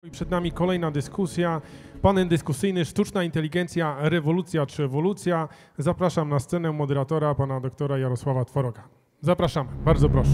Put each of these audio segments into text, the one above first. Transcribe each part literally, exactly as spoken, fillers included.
Przed nami kolejna dyskusja, panel dyskusyjny Sztuczna inteligencja, rewolucja czy ewolucja. Zapraszam na scenę moderatora, pana doktora Jarosława Tworoga. Zapraszamy, bardzo proszę.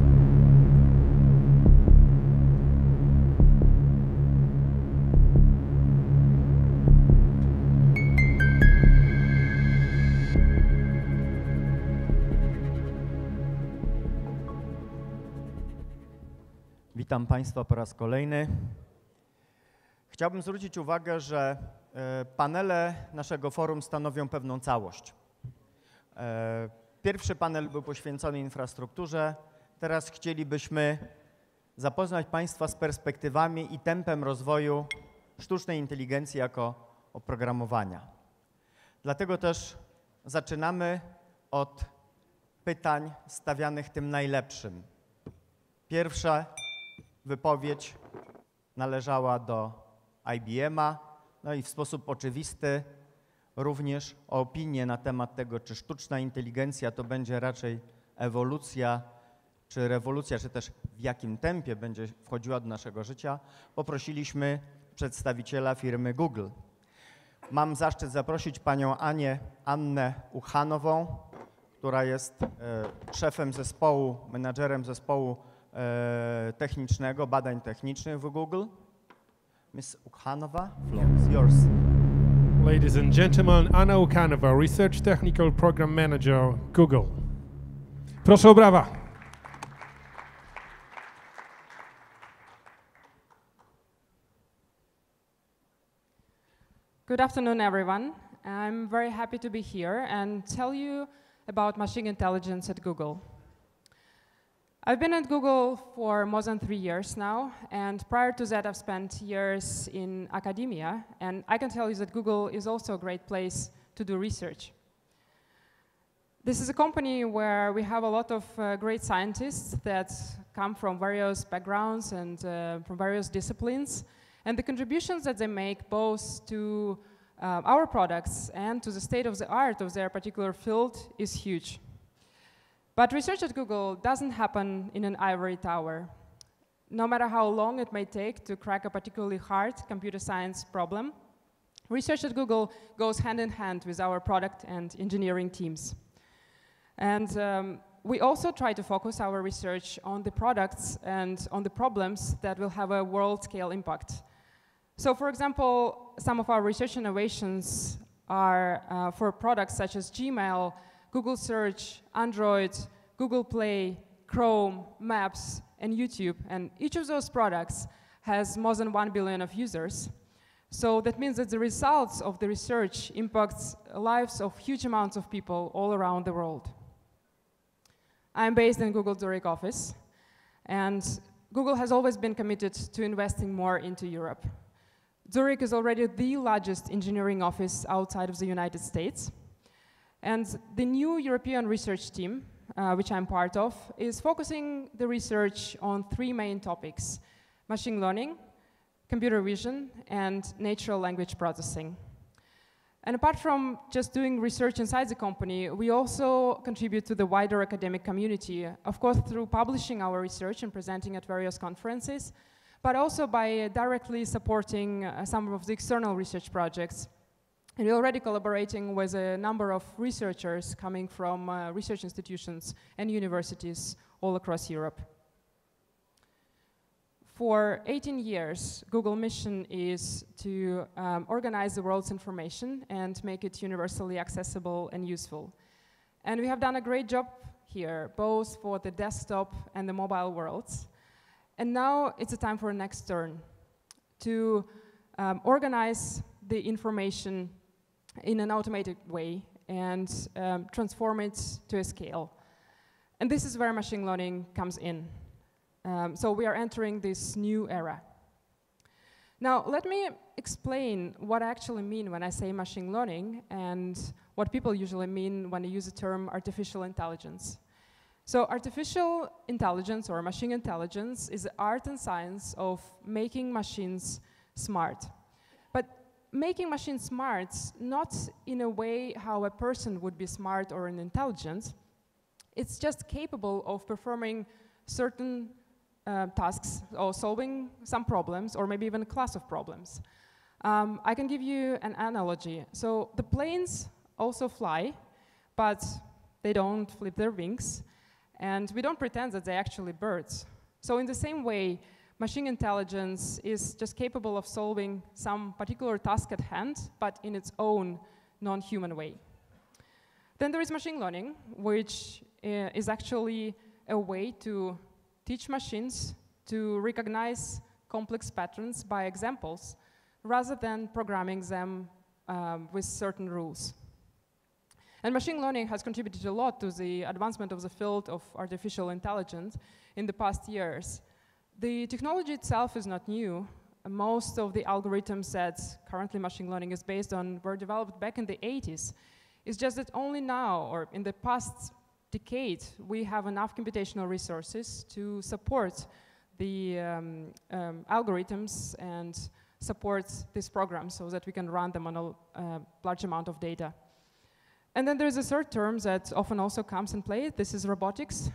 Witam Państwa po raz kolejny. Chciałbym zwrócić uwagę, że panele naszego forum stanowią pewną całość. Pierwszy panel był poświęcony infrastrukturze. Teraz chcielibyśmy zapoznać Państwa z perspektywami i tempem rozwoju sztucznej inteligencji jako oprogramowania. Dlatego też zaczynamy od pytań stawianych tym najlepszym. Pierwsza wypowiedź należała do I B M a, no i w sposób oczywisty również o opinię na temat tego, czy sztuczna inteligencja to będzie raczej ewolucja, czy rewolucja, czy też w jakim tempie będzie wchodziła do naszego życia, poprosiliśmy przedstawiciela firmy Google. Mam zaszczyt zaprosić panią Anię, Annę Uchanową, która jest e, szefem zespołu, menadżerem zespołu e, technicznego, badań technicznych w Google. Miss Ukhanova, floor is yours. Ladies and gentlemen, Anna Ukhanova, Research Technical Program Manager, Google. Proszę o brawa. Good afternoon, everyone. I'm very happy to be here and tell you about machine intelligence at Google. I've been at Google for more than three years now, and prior to that I've spent years in academia, and I can tell you that Google is also a great place to do research. This is a company where we have a lot of uh, great scientists that come from various backgrounds and uh, from various disciplines, and the contributions that they make both to uh, our products and to the state of the art of their particular field is huge. But research at Google doesn't happen in an ivory tower. No matter how long it may take to crack a particularly hard computer science problem, research at Google goes hand in hand with our product and engineering teams. And um, we also try to focus our research on the products and on the problems that will have a world-scale impact. So, for example, some of our research innovations are uh, for products such as Gmail, Google Search, Android, Google Play, Chrome, Maps, and YouTube. And each of those products has more than one billion of users. So that means that the results of the research impacts lives of huge amounts of people all around the world. I'm based in Google Zurich office, and Google has always been committed to investing more into Europe. Zurich is already the largest engineering office outside of the United States. And the new European research team, uh, which I'm part of, is focusing the research on three main topics: machine learning, computer vision, and natural language processing. And apart from just doing research inside the company, we also contribute to the wider academic community, of course through publishing our research and presenting at various conferences, but also by uh, directly supporting uh, some of the external research projects. And we're already collaborating with a number of researchers coming from uh, research institutions and universities all across Europe. For eighteen years, Google's mission is to um, organize the world's information and make it universally accessible and useful. And we have done a great job here, both for the desktop and the mobile worlds. And now it's a time for a next turn, to um, organize the information in an automated way and um, transform it to a scale. And this is where machine learning comes in. Um, so we are entering this new era. Now, let me explain what I actually mean when I say machine learning and what people usually mean when they use the term artificial intelligence. So artificial intelligence or machine intelligence is the art and science of making machines smart. But making machines smart, not in a way how a person would be smart or an intelligent. It's just capable of performing certain uh, tasks or solving some problems or maybe even a class of problems. Um, I can give you an analogy. So the planes also fly, but they don't flip their wings, and we don't pretend that they're actually birds. So in the same way, machine intelligence is just capable of solving some particular task at hand, but in its own non-human way. Then there is machine learning, which uh, is actually a way to teach machines to recognize complex patterns by examples, rather than programming them um, with certain rules. And machine learning has contributed a lot to the advancement of the field of artificial intelligence in the past years. The technology itself is not new. Most of the algorithms that currently machine learning is based on were developed back in the eighties. It's just that only now, or in the past decade, we have enough computational resources to support the um, um, algorithms and support this program so that we can run them on a uh, large amount of data. And then there's a third term that often also comes in play. This is robotics.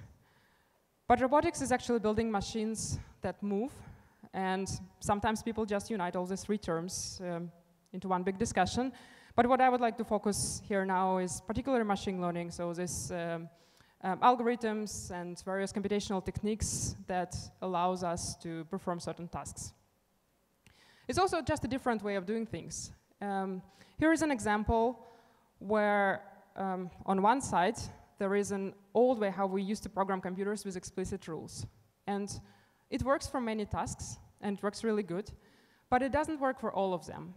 But robotics is actually building machines that move. And sometimes people just unite all these three terms um, into one big discussion. But what I would like to focus here now is particular machine learning. So this um, um, algorithms and various computational techniques that allows us to perform certain tasks. It's also just a different way of doing things. Um, here is an example where um, on one side there is an old way how we used to program computers with explicit rules. And it works for many tasks, and it works really good, but it doesn't work for all of them.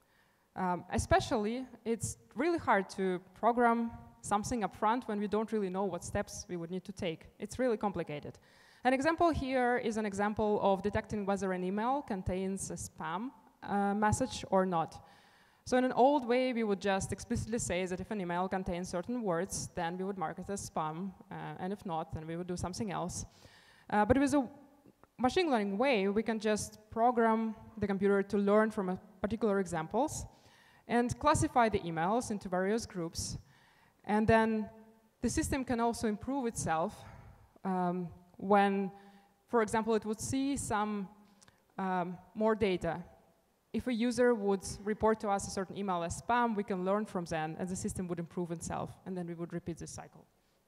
Um, especially, it's really hard to program something up front when we don't really know what steps we would need to take. It's really complicated. An example here is an example of detecting whether an email contains a spam uh, message or not. So in an old way, we would just explicitly say that if an email contains certain words, then we would mark it as spam, uh, and if not, then we would do something else. Uh, but with a machine learning way, we can just program the computer to learn from a particular examples and classify the emails into various groups. And then the system can also improve itself um, when, for example, it would see some um, more data. If a user would report to us a certain email as spam, we can learn from them, and the system would improve itself, and then we would repeat this cycle.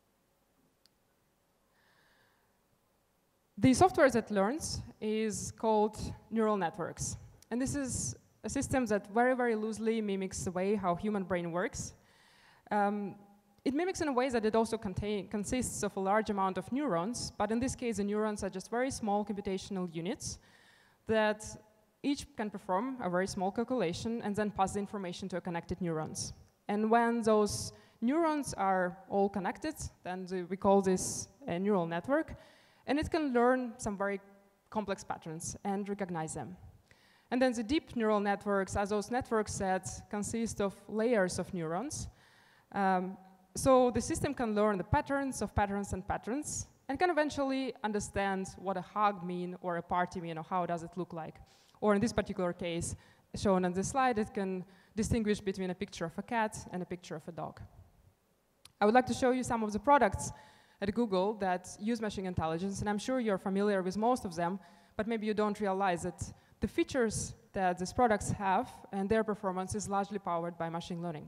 The software that learns is called neural networks. And this is a system that very, very loosely mimics the way how human brain works. Um, it mimics in a way that it also contain, consists of a large amount of neurons, but in this case, the neurons are just very small computational units that each can perform a very small calculation and then pass the information to a connected neurons. And when those neurons are all connected, then the, we call this a neural network, and it can learn some very complex patterns and recognize them. And then the deep neural networks are those networks that consist of layers of neurons. Um, so the system can learn the patterns of patterns and patterns, and can eventually understand what a hug mean or a party mean, or how does it look like. Or in this particular case, shown on this slide, it can distinguish between a picture of a cat and a picture of a dog. I would like to show you some of the products at Google that use machine intelligence, and I'm sure you're familiar with most of them, but maybe you don't realize that the features that these products have and their performance is largely powered by machine learning.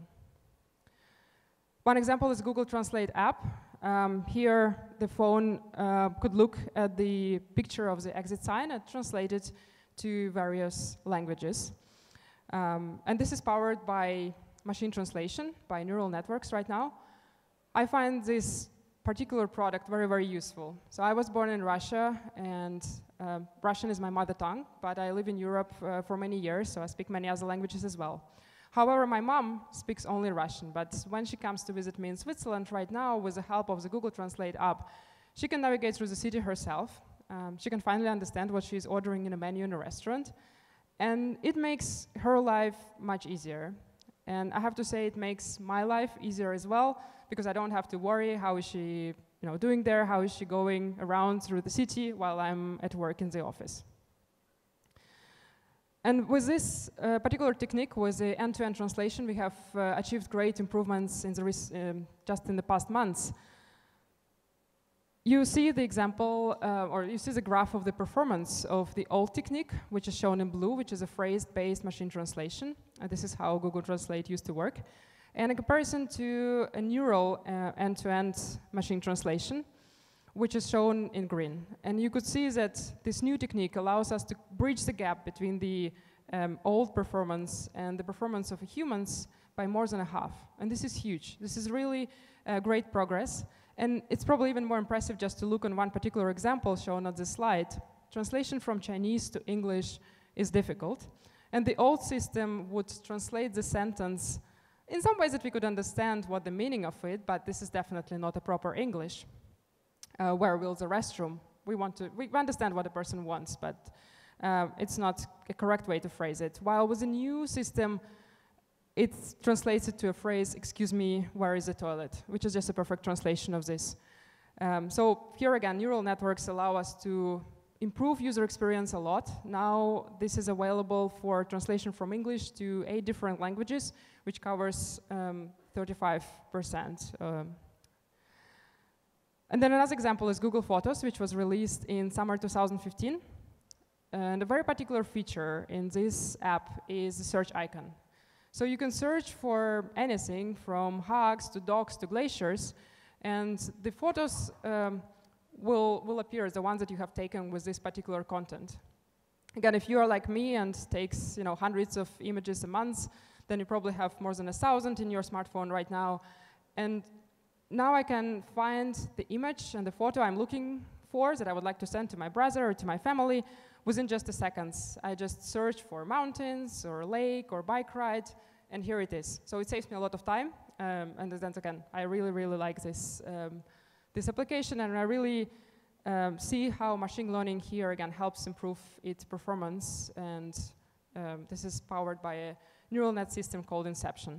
One example is Google Translate app. Um, here, the phone uh, could look at the picture of the exit sign and translate it to various languages. Um, and this is powered by machine translation, by neural networks right now. I find this particular product very, very useful. So I was born in Russia, and uh, Russian is my mother tongue, but I live in Europe uh, for many years, so I speak many other languages as well. However, my mom speaks only Russian, but when she comes to visit me in Switzerland right now, with the help of the Google Translate app, she can navigate through the city herself. Um, she can finally understand what she's ordering in a menu in a restaurant, and it makes her life much easier. And I have to say, it makes my life easier as well, because I don't have to worry how is she, you know, doing there, how is she going around through the city while I'm at work in the office. And with this uh, particular technique, with the end-to-end translation, we have uh, achieved great improvements in the um, just in the past months. You see the example, uh, or you see the graph of the performance of the old technique, which is shown in blue, which is a phrase-based machine translation. And this is how Google Translate used to work. And in comparison to a neural uh, end-to-end machine translation, which is shown in green. And you could see that this new technique allows us to bridge the gap between the um, old performance and the performance of humans by more than a half. And this is huge. This is really uh, great progress. And it's probably even more impressive just to look on one particular example shown on this slide. Translation from Chinese to English is difficult. And the old system would translate the sentence in some ways that we could understand what the meaning of it, but this is definitely not a proper English. Uh, where will the restroom? We want to, we understand what a person wants, but uh, it's not a correct way to phrase it. While with the new system, it translates it to a phrase, excuse me, where is the toilet? Which is just a perfect translation of this. Um, so here again, neural networks allow us to improve user experience a lot. Now this is available for translation from English to eight different languages, which covers um, thirty-five percent. Um, and then another example is Google Photos, which was released in summer two thousand fifteen. And a very particular feature in this app is the search icon. So you can search for anything from hugs to dogs to glaciers, and the photos um, will, will appear as the ones that you have taken with this particular content. Again, if you are like me and takes you know, hundreds of images a month, then you probably have more than a thousand in your smartphone right now. And now I can find the image and the photo I'm looking for that I would like to send to my brother or to my family within just a seconds. I just search for mountains or lake or bike ride, and here it is. So it saves me a lot of time, um, and then again, I really, really like this, um, this application, and I really um, see how machine learning here again helps improve its performance, and um, this is powered by a neural net system called Inception.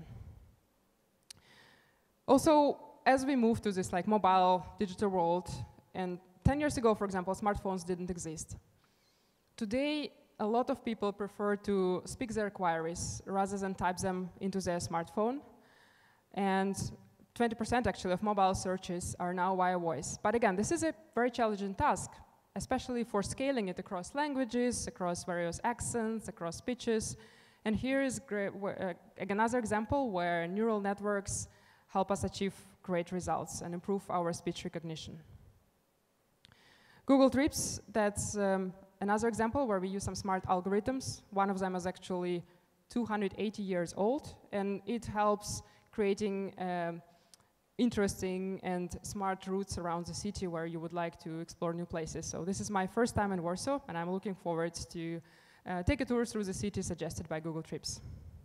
Also, as we move to this like mobile digital world, and ten years ago, for example, smartphones didn't exist. Today, a lot of people prefer to speak their queries rather than type them into their smartphone. And twenty percent actually of mobile searches are now via voice. But again, this is a very challenging task, especially for scaling it across languages, across various accents, across speeches. And here is great, uh, another example where neural networks help us achieve great results and improve our speech recognition. Google Trips, that's um, another example where we use some smart algorithms. One of them is actually two hundred eighty years old, and it helps creating um, interesting and smart routes around the city where you would like to explore new places. So this is my first time in Warsaw, and I'm looking forward to uh, take a tour through the city suggested by Google Trips.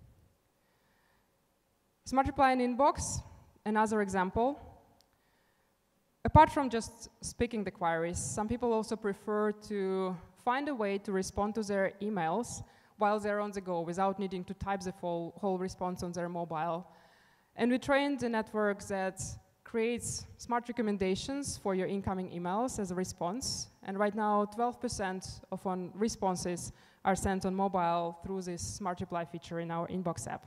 Smart reply in inbox, another example. Apart from just speaking the queries, some people also prefer to find a way to respond to their emails while they're on the go without needing to type the full, whole response on their mobile. And we trained a network that creates smart recommendations for your incoming emails as a response. And right now, twelve percent of on responses are sent on mobile through this smart reply feature in our inbox app.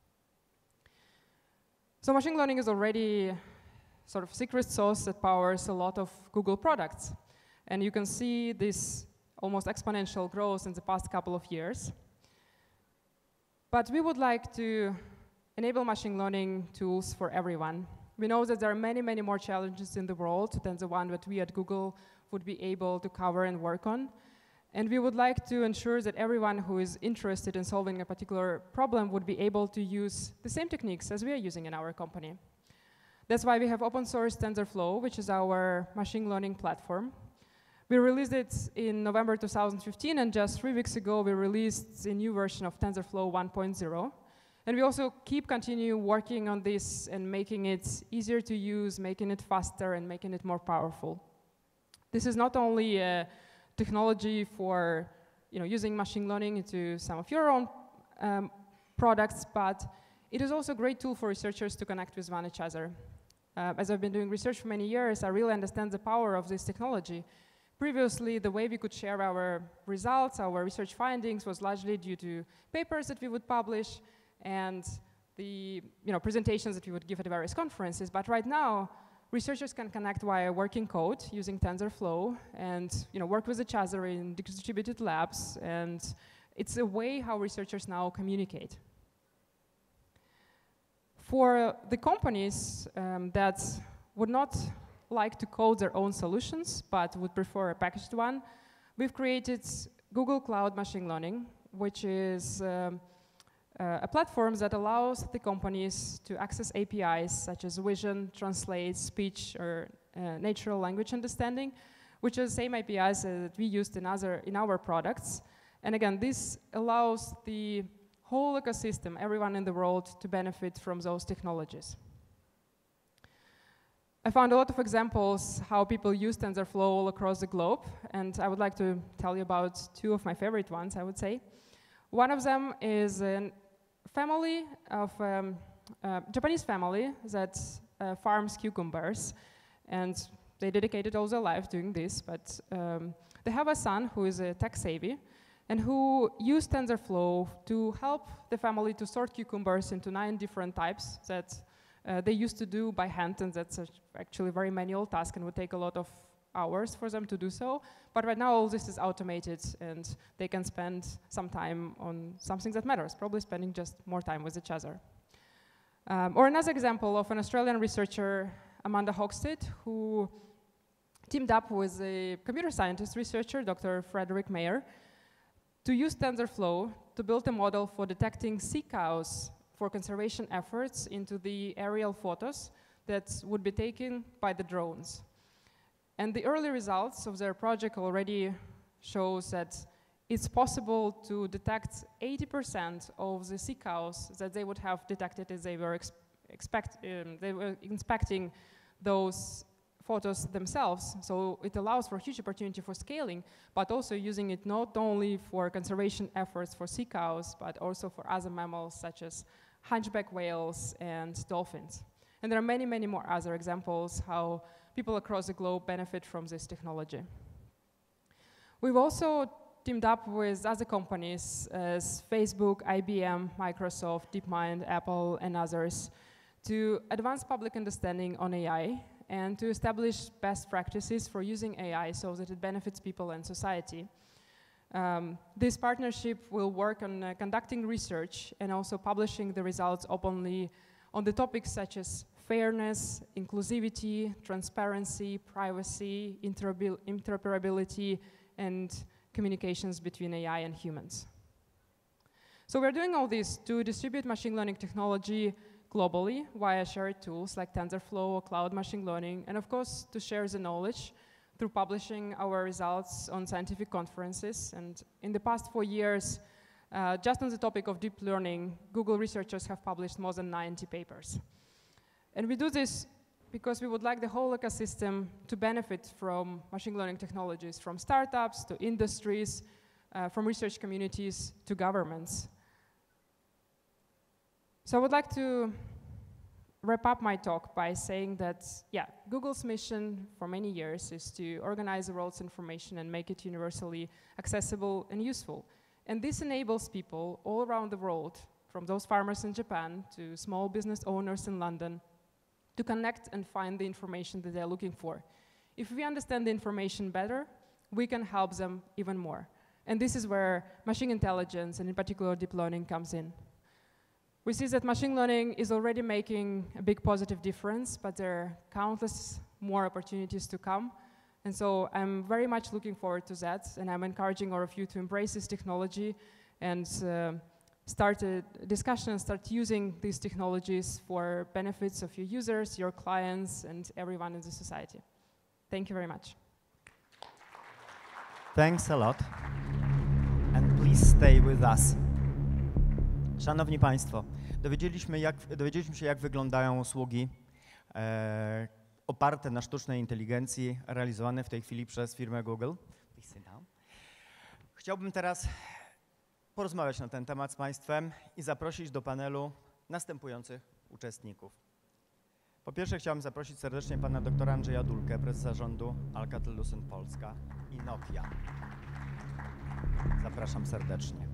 So machine learning is already sort of secret sauce that powers a lot of Google products. And you can see this almost exponential growth in the past couple of years. But we would like to enable machine learning tools for everyone. We know that there are many, many more challenges in the world than the one that we at Google would be able to cover and work on. And we would like to ensure that everyone who is interested in solving a particular problem would be able to use the same techniques as we are using in our company. That's why we have open source TensorFlow, which is our machine learning platform. We released it in November two thousand fifteen, and just three weeks ago we released a new version of TensorFlow one point oh. And we also keep continue working on this and making it easier to use, making it faster, and making it more powerful. This is not only a technology for you know, using machine learning into some of your own um, products, but it is also a great tool for researchers to connect with one each other. Uh, as I've been doing research for many years, I really understand the power of this technology. Previously, the way we could share our results, our research findings, was largely due to papers that we would publish and the you know, presentations that we would give at various conferences. But right now, researchers can connect via working code using TensorFlow and you know, work with each other in distributed labs, and it's a way how researchers now communicate. For the companies um, that would not like to code their own solutions, but would prefer a packaged one, we've created Google Cloud Machine Learning, which is um, uh, a platform that allows the companies to access A P Is such as vision, translate, speech, or uh, natural language understanding, which are the same A P Is that we used in, other, in our products. And again, this allows the whole ecosystem, everyone in the world, to benefit from those technologies. I found a lot of examples how people use TensorFlow all across the globe, and I would like to tell you about two of my favorite ones, I would say. One of them is a family of um, a Japanese family that uh, farms cucumbers, and they dedicated all their life doing this, but um, they have a son who is a tech savvy and who used TensorFlow to help the family to sort cucumbers into nine different types that uh, they used to do by hand, and that's a actually a very manual task and would take a lot of hours for them to do so. But right now all this is automated and they can spend some time on something that matters, probably spending just more time with each other. Um, or another example of an Australian researcher, Amanda Hogsted, who teamed up with a computer scientist researcher, Doctor Frederick Mayer, to use TensorFlow to build a model for detecting sea cows for conservation efforts into the aerial photos that would be taken by the drones. And the early results of their project already shows that it's possible to detect eighty percent of the sea cows that they would have detected as they were ex expect, um, they were inspecting those photos themselves. So it allows for a huge opportunity for scaling, but also using it not only for conservation efforts for sea cows, but also for other mammals such as hunchback whales and dolphins. And there are many, many more other examples how people across the globe benefit from this technology. We've also teamed up with other companies as Facebook, I B M, Microsoft, DeepMind, Apple, and others to advance public understanding on A I and to establish best practices for using A I so that it benefits people and society. Um, this partnership will work on uh, conducting research and also publishing the results openly on the topics such as fairness, inclusivity, transparency, privacy, interoperability, and communications between A I and humans. So we're doing all this to distribute machine learning technology globally via shared tools like TensorFlow or Cloud Machine Learning, and of course to share the knowledge through publishing our results on scientific conferences. And in the past four years, uh, just on the topic of deep learning, Google researchers have published more than ninety papers. And we do this because we would like the whole ecosystem to benefit from machine learning technologies, from startups to industries, uh, from research communities to governments. So I would like to wrap up my talk by saying that, yeah, Google's mission for many years is to organize the world's information and make it universally accessible and useful. And this enables people all around the world, from those farmers in Japan to small business owners in London, to connect and find the information that they're looking for. If we understand the information better, we can help them even more. And this is where machine intelligence, and in particular deep learning, comes in. We see that machine learning is already making a big positive difference, but there are countless more opportunities to come. And so I'm very much looking forward to that, and I'm encouraging all of you to embrace this technology and uh, start a discussion, start using these technologies for benefits of your users, your clients, and everyone in the society. Thank you very much. Thanks a lot. And please stay with us. Szanowni Państwo, dowiedzieliśmy, jak, dowiedzieliśmy się, jak wyglądają usługi e, oparte na sztucznej inteligencji, realizowane w tej chwili przez firmę Google. Chciałbym teraz porozmawiać na ten temat z Państwem i zaprosić do panelu następujących uczestników. Po pierwsze chciałbym zaprosić serdecznie pana doktora Andrzeja Dulkę, prezesa zarządu Alcatel-Lucent Polska i Nokia. Zapraszam serdecznie.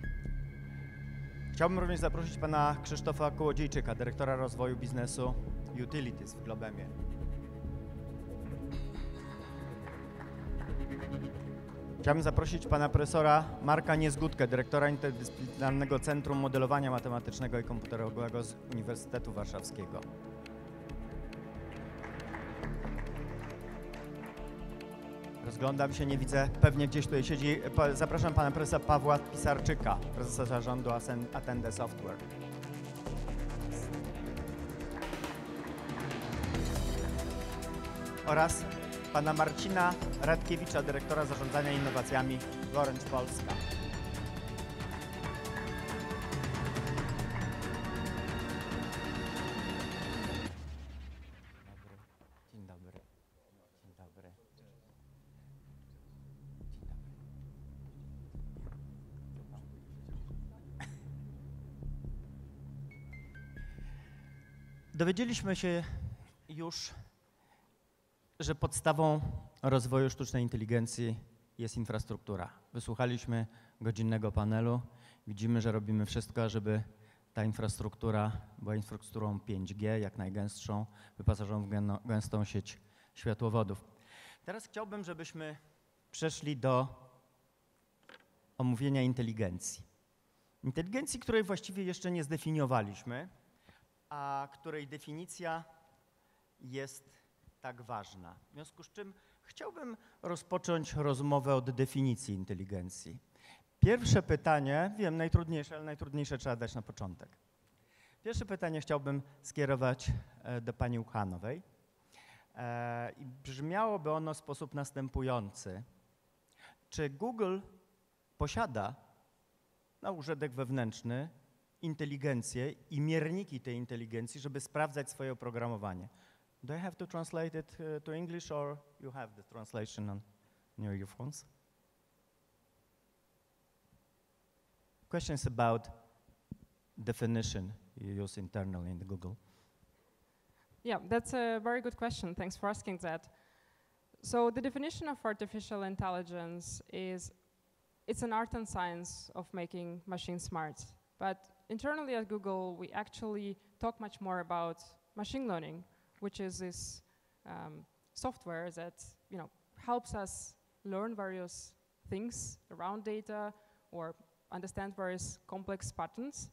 Chciałbym również zaprosić pana Krzysztofa Kołodziejczyka, dyrektora rozwoju biznesu Utilities w Globemie. Chciałbym zaprosić pana profesora Marka Niezgódkę, dyrektora Interdyscyplinarnego Centrum Modelowania Matematycznego i Komputerowego z Uniwersytetu Warszawskiego. Rozglądam się, nie widzę, pewnie gdzieś tutaj siedzi. Zapraszam pana profesora Pawła Pisarczyka, prezesa zarządu Attende Software. Oraz pana Marcina Radkiewicza, dyrektora zarządzania innowacjami w Orange Polska. Dzień dobry. Dzień dobry. Dzień dobry. Dowiedzieliśmy się już, że podstawą rozwoju sztucznej inteligencji jest infrastruktura. Wysłuchaliśmy godzinnego panelu. Widzimy, że robimy wszystko, żeby ta infrastruktura była infrastrukturą pięć G, jak najgęstszą, wyposażoną w gęstą sieć światłowodów. Teraz chciałbym, żebyśmy przeszli do omówienia inteligencji. Inteligencji, której właściwie jeszcze nie zdefiniowaliśmy, a której definicja jest tak ważna. W związku z czym chciałbym rozpocząć rozmowę od definicji inteligencji. Pierwsze pytanie, wiem, najtrudniejsze, ale najtrudniejsze trzeba dać na początek. Pierwsze pytanie chciałbym skierować do pani Uchanowej i brzmiałoby ono w sposób następujący. Czy Google posiada na użytek wewnętrzny inteligencję i mierniki tej inteligencji, żeby sprawdzać swoje oprogramowanie? Do I have to translate it uh, to English, or you have the translation on your earphones? Question is about definition you use internally in the Google. Yeah, that's a very good question. Thanks for asking that. So the definition of artificial intelligence is, it's an art and science of making machines smart. But internally at Google, we actually talk much more about machine learning, which is this um, software that, you know, helps us learn various things around data or understand various complex patterns.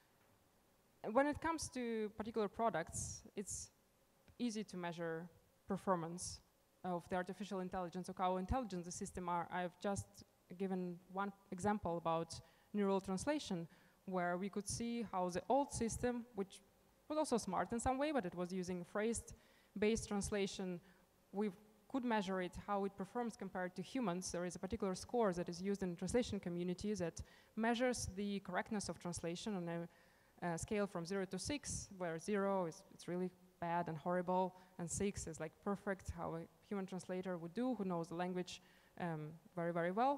And when it comes to particular products, it's easy to measure performance of the artificial intelligence, of how intelligent the system are. I've just given one example about neural translation, where we could see how the old system, which was also smart in some way, but it was using phrase-based translation, we could measure it, how it performs compared to humans. There is a particular score that is used in the translation community that measures the correctness of translation on a uh, scale from zero to six, where zero is it's really bad and horrible, and six is like perfect, how a human translator would do, who knows the language um, very, very well.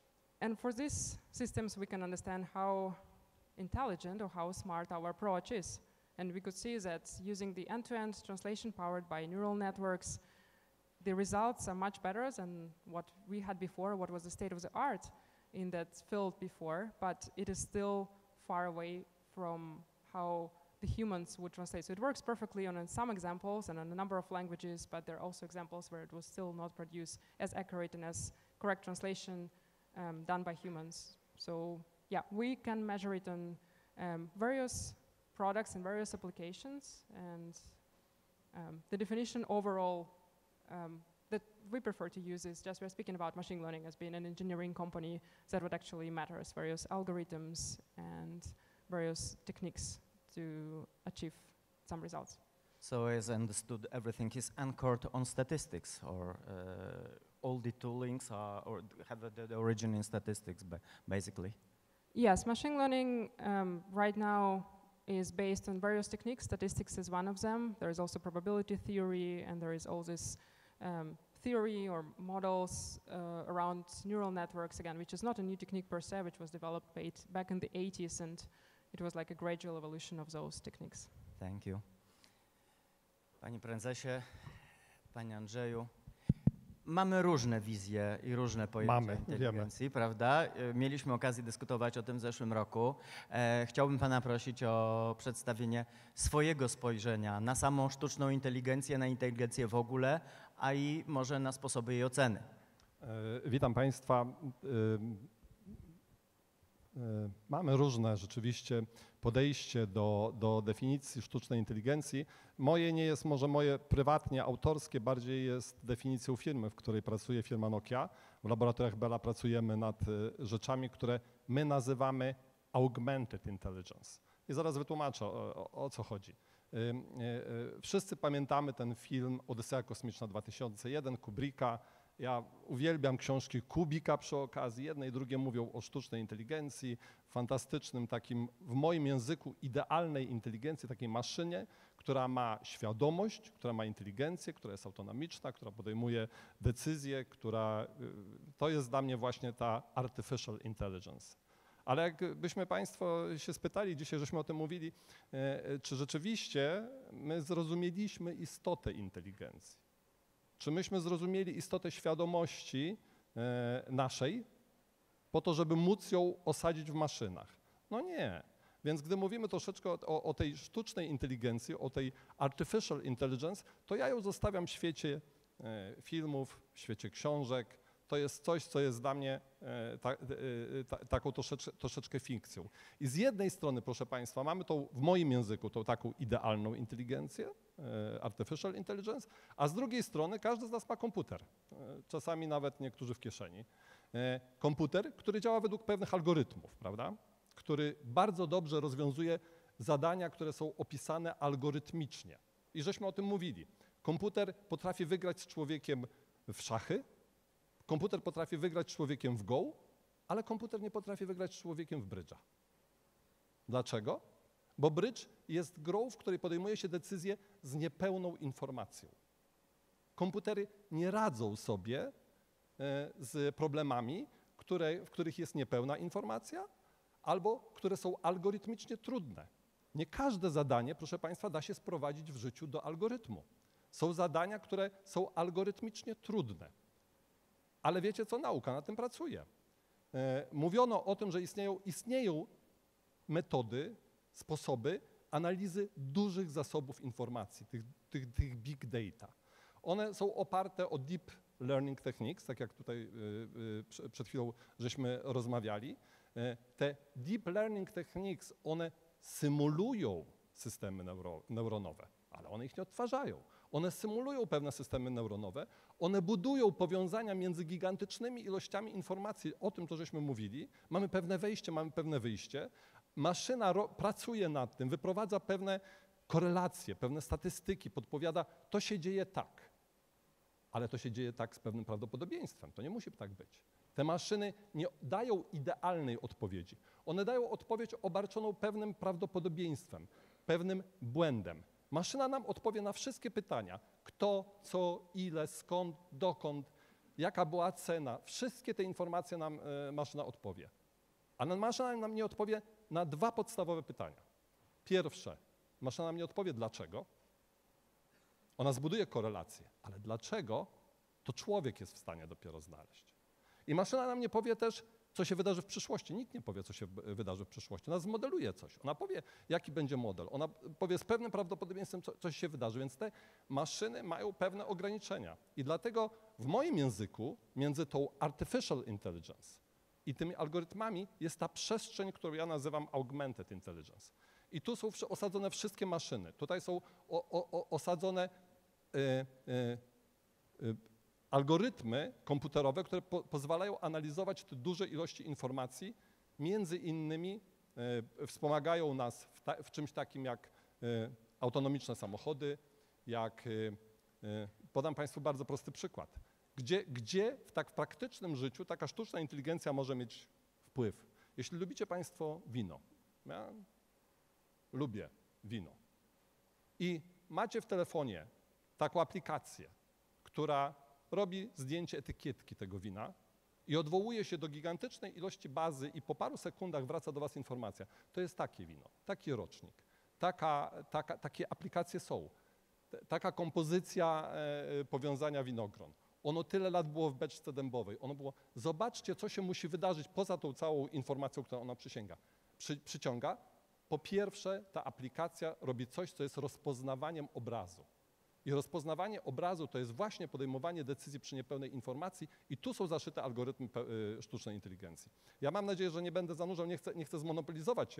And for these systems, we can understand how intelligent or how smart our approach is. And we could see that using the end-to-end translation powered by neural networks, the results are much better than what we had before, what was the state of the art in that field before, but it is still far away from how the humans would translate. So it works perfectly on some examples and on a number of languages, but there are also examples where it will still not produce as accurate and as correct translation um, done by humans. So yeah, we can measure it on um, various products and various applications, and um, the definition overall um, that we prefer to use is just we're speaking about machine learning as being an engineering company that would actually matter as various algorithms and various techniques to achieve some results. So as understood, everything is anchored on statistics, or uh, all the toolings are, or have the, the origin in statistics, ba basically? Yes, machine learning um, right now is based on various techniques. Statistics is one of them. There is also probability theory, and there is all this um, theory or models uh, around neural networks, again, which is not a new technique per se, which was developed back in the eighties, and it was like a gradual evolution of those techniques. Thank you. Panie prezesie, panie Andrzeju, mamy różne wizje i różne pojęcia Mamy, inteligencji, wiemy. Prawda? Mieliśmy okazję dyskutować o tym w zeszłym roku. E, chciałbym pana prosić o przedstawienie swojego spojrzenia na samą sztuczną inteligencję, na inteligencję w ogóle, a i może na sposoby jej oceny. E, witam Państwa. E, Mamy różne rzeczywiście podejście do, do definicji sztucznej inteligencji. Moje nie jest może moje prywatnie autorskie, bardziej jest definicją firmy, w której pracuje firma Nokia. W laboratoriach Bella pracujemy nad rzeczami, które my nazywamy augmented intelligence. I zaraz wytłumaczę, o, o, o co chodzi. Wszyscy pamiętamy ten film Odyseja Kosmiczna dwa tysiące jeden Kubricka. Ja uwielbiam książki Kubika przy okazji. Jedne i drugie mówią o sztucznej inteligencji, fantastycznym takim, w moim języku, idealnej inteligencji, takiej maszynie, która ma świadomość, która ma inteligencję, która jest autonomiczna, która podejmuje decyzje, która, to jest dla mnie właśnie ta artificial intelligence. Ale jakbyśmy Państwo się spytali, dzisiaj żeśmy o tym mówili, czy rzeczywiście my zrozumieliśmy istotę inteligencji? Czy myśmy zrozumieli istotę świadomości naszej po to, żeby móc ją osadzić w maszynach? No nie. Więc gdy mówimy troszeczkę o, o tej sztucznej inteligencji, o tej artificial intelligence, to ja ją zostawiam w świecie filmów, w świecie książek. To jest coś, co jest dla mnie ta, ta, taką troszeczkę, troszeczkę fikcją. I z jednej strony, proszę Państwa, mamy tą w moim języku tą taką idealną inteligencję, artificial intelligence, a z drugiej strony każdy z nas ma komputer, czasami nawet niektórzy w kieszeni. Komputer, który działa według pewnych algorytmów, prawda? Który bardzo dobrze rozwiązuje zadania, które są opisane algorytmicznie. I żeśmy o tym mówili. Komputer potrafi wygrać z człowiekiem w szachy, komputer potrafi wygrać z człowiekiem w go, ale komputer nie potrafi wygrać z człowiekiem w brydża. Dlaczego? Bo brydż jest grą, w której podejmuje się decyzje z niepełną informacją. Komputery nie radzą sobie z problemami, które, w których jest niepełna informacja, albo które są algorytmicznie trudne. Nie każde zadanie, proszę Państwa, da się sprowadzić w życiu do algorytmu. Są zadania, które są algorytmicznie trudne. Ale wiecie co? Nauka na tym pracuje. Mówiono o tym, że istnieją, istnieją metody, sposoby analizy dużych zasobów informacji, tych, tych, tych big data. One są oparte o deep learning techniques, tak jak tutaj przed chwilą żeśmy rozmawiali. Te deep learning techniques, one symulują systemy neuro, neuronowe, ale one ich nie odtwarzają. One symulują pewne systemy neuronowe, one budują powiązania między gigantycznymi ilościami informacji, o tym to żeśmy mówili. Mamy pewne wejście, mamy pewne wyjście. Maszyna pracuje nad tym, wyprowadza pewne korelacje, pewne statystyki, podpowiada, to się dzieje tak, ale to się dzieje tak z pewnym prawdopodobieństwem, to nie musi tak być. Te maszyny nie dają idealnej odpowiedzi. One dają odpowiedź obarczoną pewnym prawdopodobieństwem, pewnym błędem. Maszyna nam odpowie na wszystkie pytania. Kto, co, ile, skąd, dokąd, jaka była cena. Wszystkie te informacje nam y, maszyna odpowie. A maszyna nam nie odpowie na dwa podstawowe pytania. Pierwsze, maszyna nam nie odpowie dlaczego. Ona zbuduje korelację, ale dlaczego, to człowiek jest w stanie dopiero znaleźć. I maszyna nam nie powie też, co się wydarzy w przyszłości. Nikt nie powie, co się wydarzy w przyszłości. Ona zmodeluje coś. Ona powie, jaki będzie model. Ona powie z pewnym prawdopodobieństwem, co, coś się wydarzy. Więc te maszyny mają pewne ograniczenia. I dlatego w moim języku między tą artificial intelligence i tymi algorytmami jest ta przestrzeń, którą ja nazywam augmented intelligence. I tu są osadzone wszystkie maszyny. Tutaj są o, o, osadzone y, y, y, algorytmy komputerowe, które po, pozwalają analizować te duże ilości informacji, między innymi y, wspomagają nas w, ta, w czymś takim jak y, autonomiczne samochody, jak, y, y, podam Państwu bardzo prosty przykład, gdzie, gdzie w tak praktycznym życiu taka sztuczna inteligencja może mieć wpływ. Jeśli lubicie Państwo wino, ja lubię wino i macie w telefonie taką aplikację, która robi zdjęcie etykietki tego wina i odwołuje się do gigantycznej ilości bazy i po paru sekundach wraca do Was informacja. To jest takie wino, taki rocznik, taka, taka, takie aplikacje są, taka kompozycja e, powiązania winogron. Ono tyle lat było w beczce dębowej. Ono było, zobaczcie, co się musi wydarzyć poza tą całą informacją, którą ona przysięga, przy, przyciąga. Po pierwsze, ta aplikacja robi coś, co jest rozpoznawaniem obrazu. I rozpoznawanie obrazu to jest właśnie podejmowanie decyzji przy niepełnej informacji i tu są zaszyte algorytmy sztucznej inteligencji. Ja mam nadzieję, że nie będę zanurzał, nie chcę, nie chcę zmonopolizować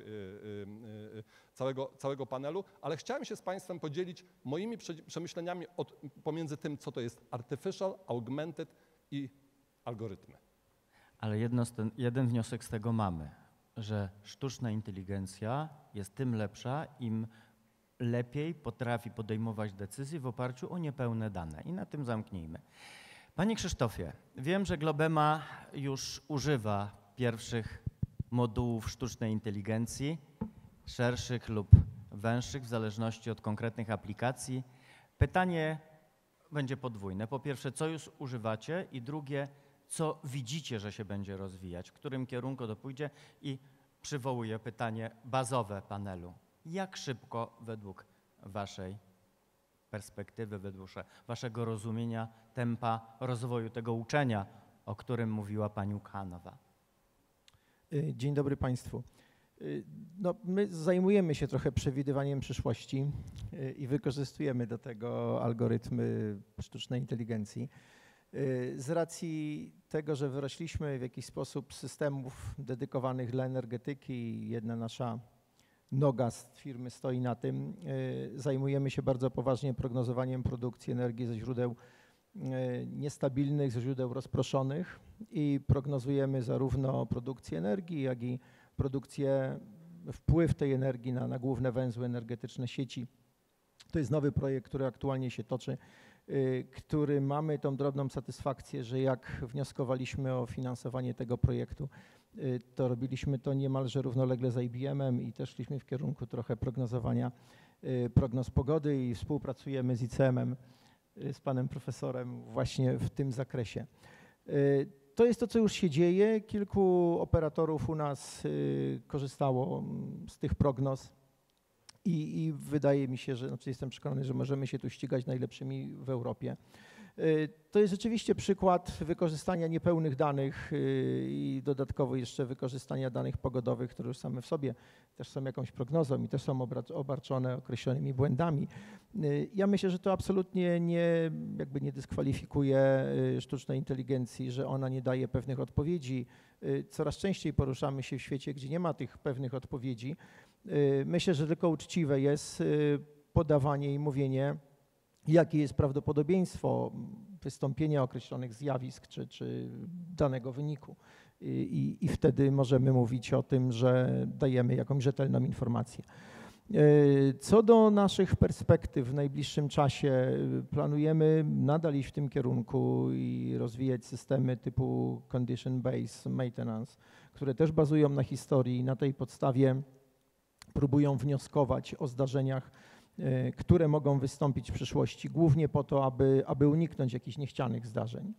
całego, całego panelu, ale chciałem się z Państwem podzielić moimi przemyśleniami od, pomiędzy tym, co to jest artificial, augmented i algorytmy. Ale jedno z ten, jeden wniosek z tego mamy, że sztuczna inteligencja jest tym lepsza, im lepiej potrafi podejmować decyzje w oparciu o niepełne dane. I na tym zamknijmy. Panie Krzysztofie, wiem, że Globema już używa pierwszych modułów sztucznej inteligencji, szerszych lub węższych, w zależności od konkretnych aplikacji. Pytanie będzie podwójne. Po pierwsze, co już używacie? I drugie, co widzicie, że się będzie rozwijać? W którym kierunku to pójdzie? I przywołuję pytanie bazowe panelu. Jak szybko według Waszej perspektywy, według Waszego rozumienia tempa rozwoju tego uczenia, o którym mówiła Pani Ukhanowa? Dzień dobry Państwu. No, my zajmujemy się trochę przewidywaniem przyszłości i wykorzystujemy do tego algorytmy sztucznej inteligencji. Z racji tego, że wyrośliśmy w jakiś sposób z systemów dedykowanych dla energetyki, jedna nasza noga z firmy stoi na tym, zajmujemy się bardzo poważnie prognozowaniem produkcji energii ze źródeł niestabilnych, ze źródeł rozproszonych i prognozujemy zarówno produkcję energii, jak i produkcję, wpływ tej energii na, na główne węzły energetyczne sieci. To jest nowy projekt, który aktualnie się toczy, który mamy tą drobną satysfakcję, że jak wnioskowaliśmy o finansowanie tego projektu, to robiliśmy to niemalże równolegle z I B M-em i też szliśmy w kierunku trochę prognozowania prognoz pogody i współpracujemy z I C M-em, z panem profesorem właśnie w tym zakresie. To jest to, co już się dzieje. Kilku operatorów u nas korzystało z tych prognoz i, i wydaje mi się, że, znaczy jestem przekonany, że możemy się tu ścigać najlepszymi w Europie. To jest rzeczywiście przykład wykorzystania niepełnych danych i dodatkowo jeszcze wykorzystania danych pogodowych, które już same w sobie też są jakąś prognozą i też są obarczone określonymi błędami. Ja myślę, że to absolutnie nie, jakby nie dyskwalifikuje sztucznej inteligencji, że ona nie daje pewnych odpowiedzi. Coraz częściej poruszamy się w świecie, gdzie nie ma tych pewnych odpowiedzi. Myślę, że tylko uczciwe jest podawanie i mówienie, jakie jest prawdopodobieństwo wystąpienia określonych zjawisk czy, czy danego wyniku. I, I wtedy możemy mówić o tym, że dajemy jakąś rzetelną informację. Co do naszych perspektyw w najbliższym czasie, planujemy nadal iść w tym kierunku i rozwijać systemy typu condition-based maintenance, które też bazują na historii i na tej podstawie próbują wnioskować o zdarzeniach, które mogą wystąpić w przyszłości, głównie po to, aby, aby uniknąć jakichś niechcianych zdarzeń.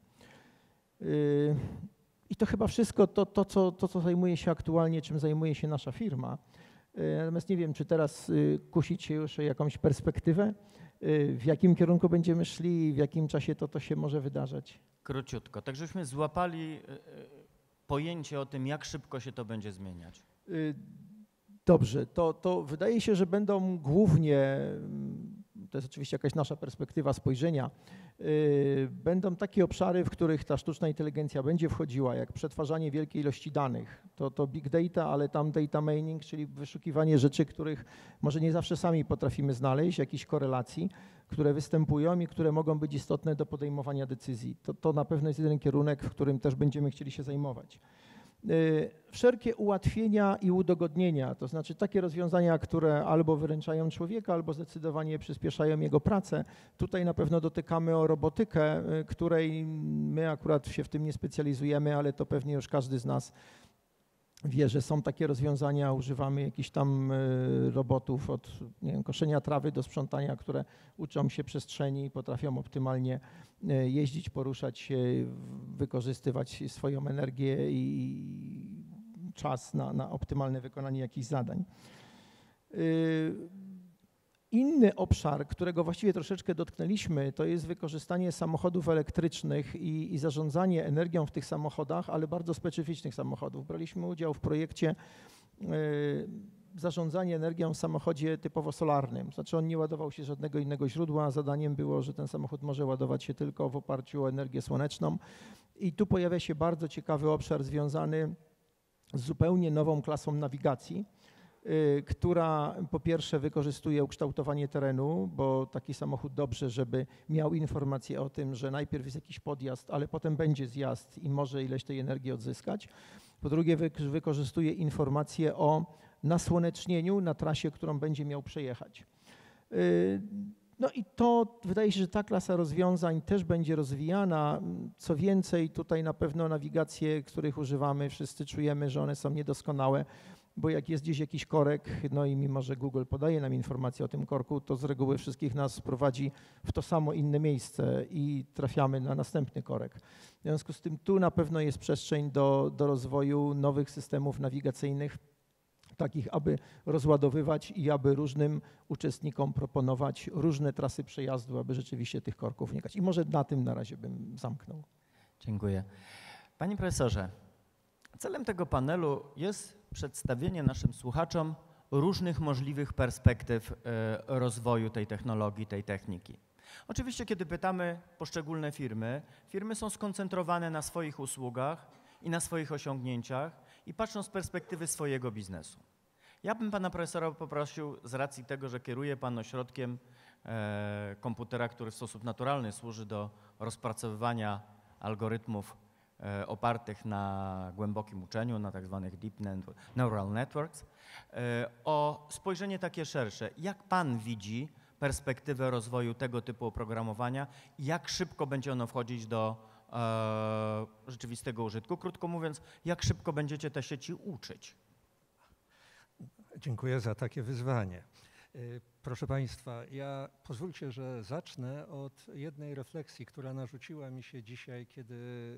I to chyba wszystko, to, to, co, to, co zajmuje się aktualnie, czym zajmuje się nasza firma. Natomiast nie wiem, czy teraz kusić się już o jakąś perspektywę, w jakim kierunku będziemy szli i w jakim czasie to, to się może wydarzać. Króciutko, tak żebyśmy złapali pojęcie o tym, jak szybko się to będzie zmieniać. Dobrze, to, to wydaje się, że będą głównie, to jest oczywiście jakaś nasza perspektywa spojrzenia, yy, będą takie obszary, w których ta sztuczna inteligencja będzie wchodziła, jak przetwarzanie wielkiej ilości danych. To, to big data, ale tam data mining, czyli wyszukiwanie rzeczy, których może nie zawsze sami potrafimy znaleźć, jakichś korelacji, które występują i które mogą być istotne do podejmowania decyzji. To, to na pewno jest jeden kierunek, w którym też będziemy chcieli się zajmować. Wszelkie ułatwienia i udogodnienia, to znaczy takie rozwiązania, które albo wyręczają człowieka, albo zdecydowanie przyspieszają jego pracę. Tutaj na pewno dotykamy o robotykę, której my akurat się w tym nie specjalizujemy, ale to pewnie już każdy z nas wie, że są takie rozwiązania, używamy jakichś tam robotów od nie wiem, koszenia trawy do sprzątania, które uczą się przestrzeni, potrafią optymalnie jeździć, poruszać się, wykorzystywać swoją energię i czas na, na optymalne wykonanie jakichś zadań. Inny obszar, którego właściwie troszeczkę dotknęliśmy, to jest wykorzystanie samochodów elektrycznych i, i zarządzanie energią w tych samochodach, ale bardzo specyficznych samochodów. Braliśmy udział w projekcie y, zarządzanie energią w samochodzie typowo solarnym. Znaczy on nie ładował się z żadnego innego źródła. Zadaniem było, że ten samochód może ładować się tylko w oparciu o energię słoneczną. I tu pojawia się bardzo ciekawy obszar związany z zupełnie nową klasą nawigacji, która po pierwsze wykorzystuje ukształtowanie terenu, bo taki samochód dobrze, żeby miał informację o tym, że najpierw jest jakiś podjazd, ale potem będzie zjazd i może ileś tej energii odzyskać. Po drugie wykorzystuje informacje o nasłonecznieniu na trasie, którą będzie miał przejechać. No i to wydaje się, że ta klasa rozwiązań też będzie rozwijana. Co więcej, tutaj na pewno nawigacje, których używamy, wszyscy czujemy, że one są niedoskonałe, bo jak jest gdzieś jakiś korek, no i mimo, że Google podaje nam informację o tym korku, to z reguły wszystkich nas prowadzi w to samo inne miejsce i trafiamy na następny korek. W związku z tym tu na pewno jest przestrzeń do, do rozwoju nowych systemów nawigacyjnych, takich, aby rozładowywać i aby różnym uczestnikom proponować różne trasy przejazdu, aby rzeczywiście tych korków unikać. I może na tym na razie bym zamknął. Dziękuję. Panie profesorze, celem tego panelu jest przedstawienie naszym słuchaczom różnych możliwych perspektyw rozwoju tej technologii, tej techniki. Oczywiście, kiedy pytamy poszczególne firmy, firmy są skoncentrowane na swoich usługach i na swoich osiągnięciach i patrzą z perspektywy swojego biznesu. Ja bym pana profesora poprosił, z racji tego, że kieruje pan ośrodkiem e, komputera, który w sposób naturalny służy do rozpracowywania algorytmów e, opartych na głębokim uczeniu, na tak zwanych deep neural networks, e, o spojrzenie takie szersze. Jak pan widzi perspektywę rozwoju tego typu oprogramowania i jak szybko będzie ono wchodzić do e, rzeczywistego użytku? Krótko mówiąc, jak szybko będziecie te sieci uczyć? Dziękuję za takie wyzwanie. Proszę Państwa, ja pozwólcie, że zacznę od jednej refleksji, która narzuciła mi się dzisiaj, kiedy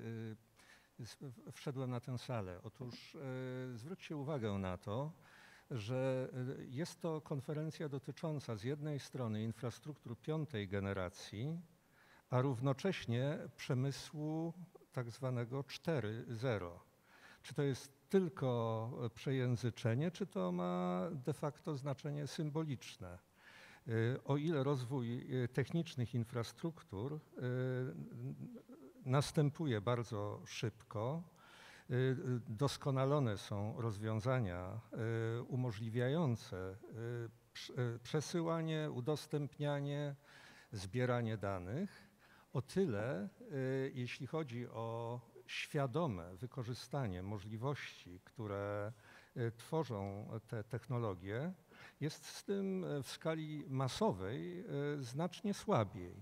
wszedłem na tę salę. Otóż zwróćcie uwagę na to, że jest to konferencja dotycząca z jednej strony infrastruktur piątej generacji, a równocześnie przemysłu tak zwanego cztery zero. Czy to jest tylko przejęzyczenie, czy to ma de facto znaczenie symboliczne? O ile rozwój technicznych infrastruktur następuje bardzo szybko, doskonalone są rozwiązania umożliwiające przesyłanie, udostępnianie, zbieranie danych, o tyle jeśli chodzi o świadome wykorzystanie możliwości, które tworzą te technologie, jest z tym w skali masowej znacznie słabiej.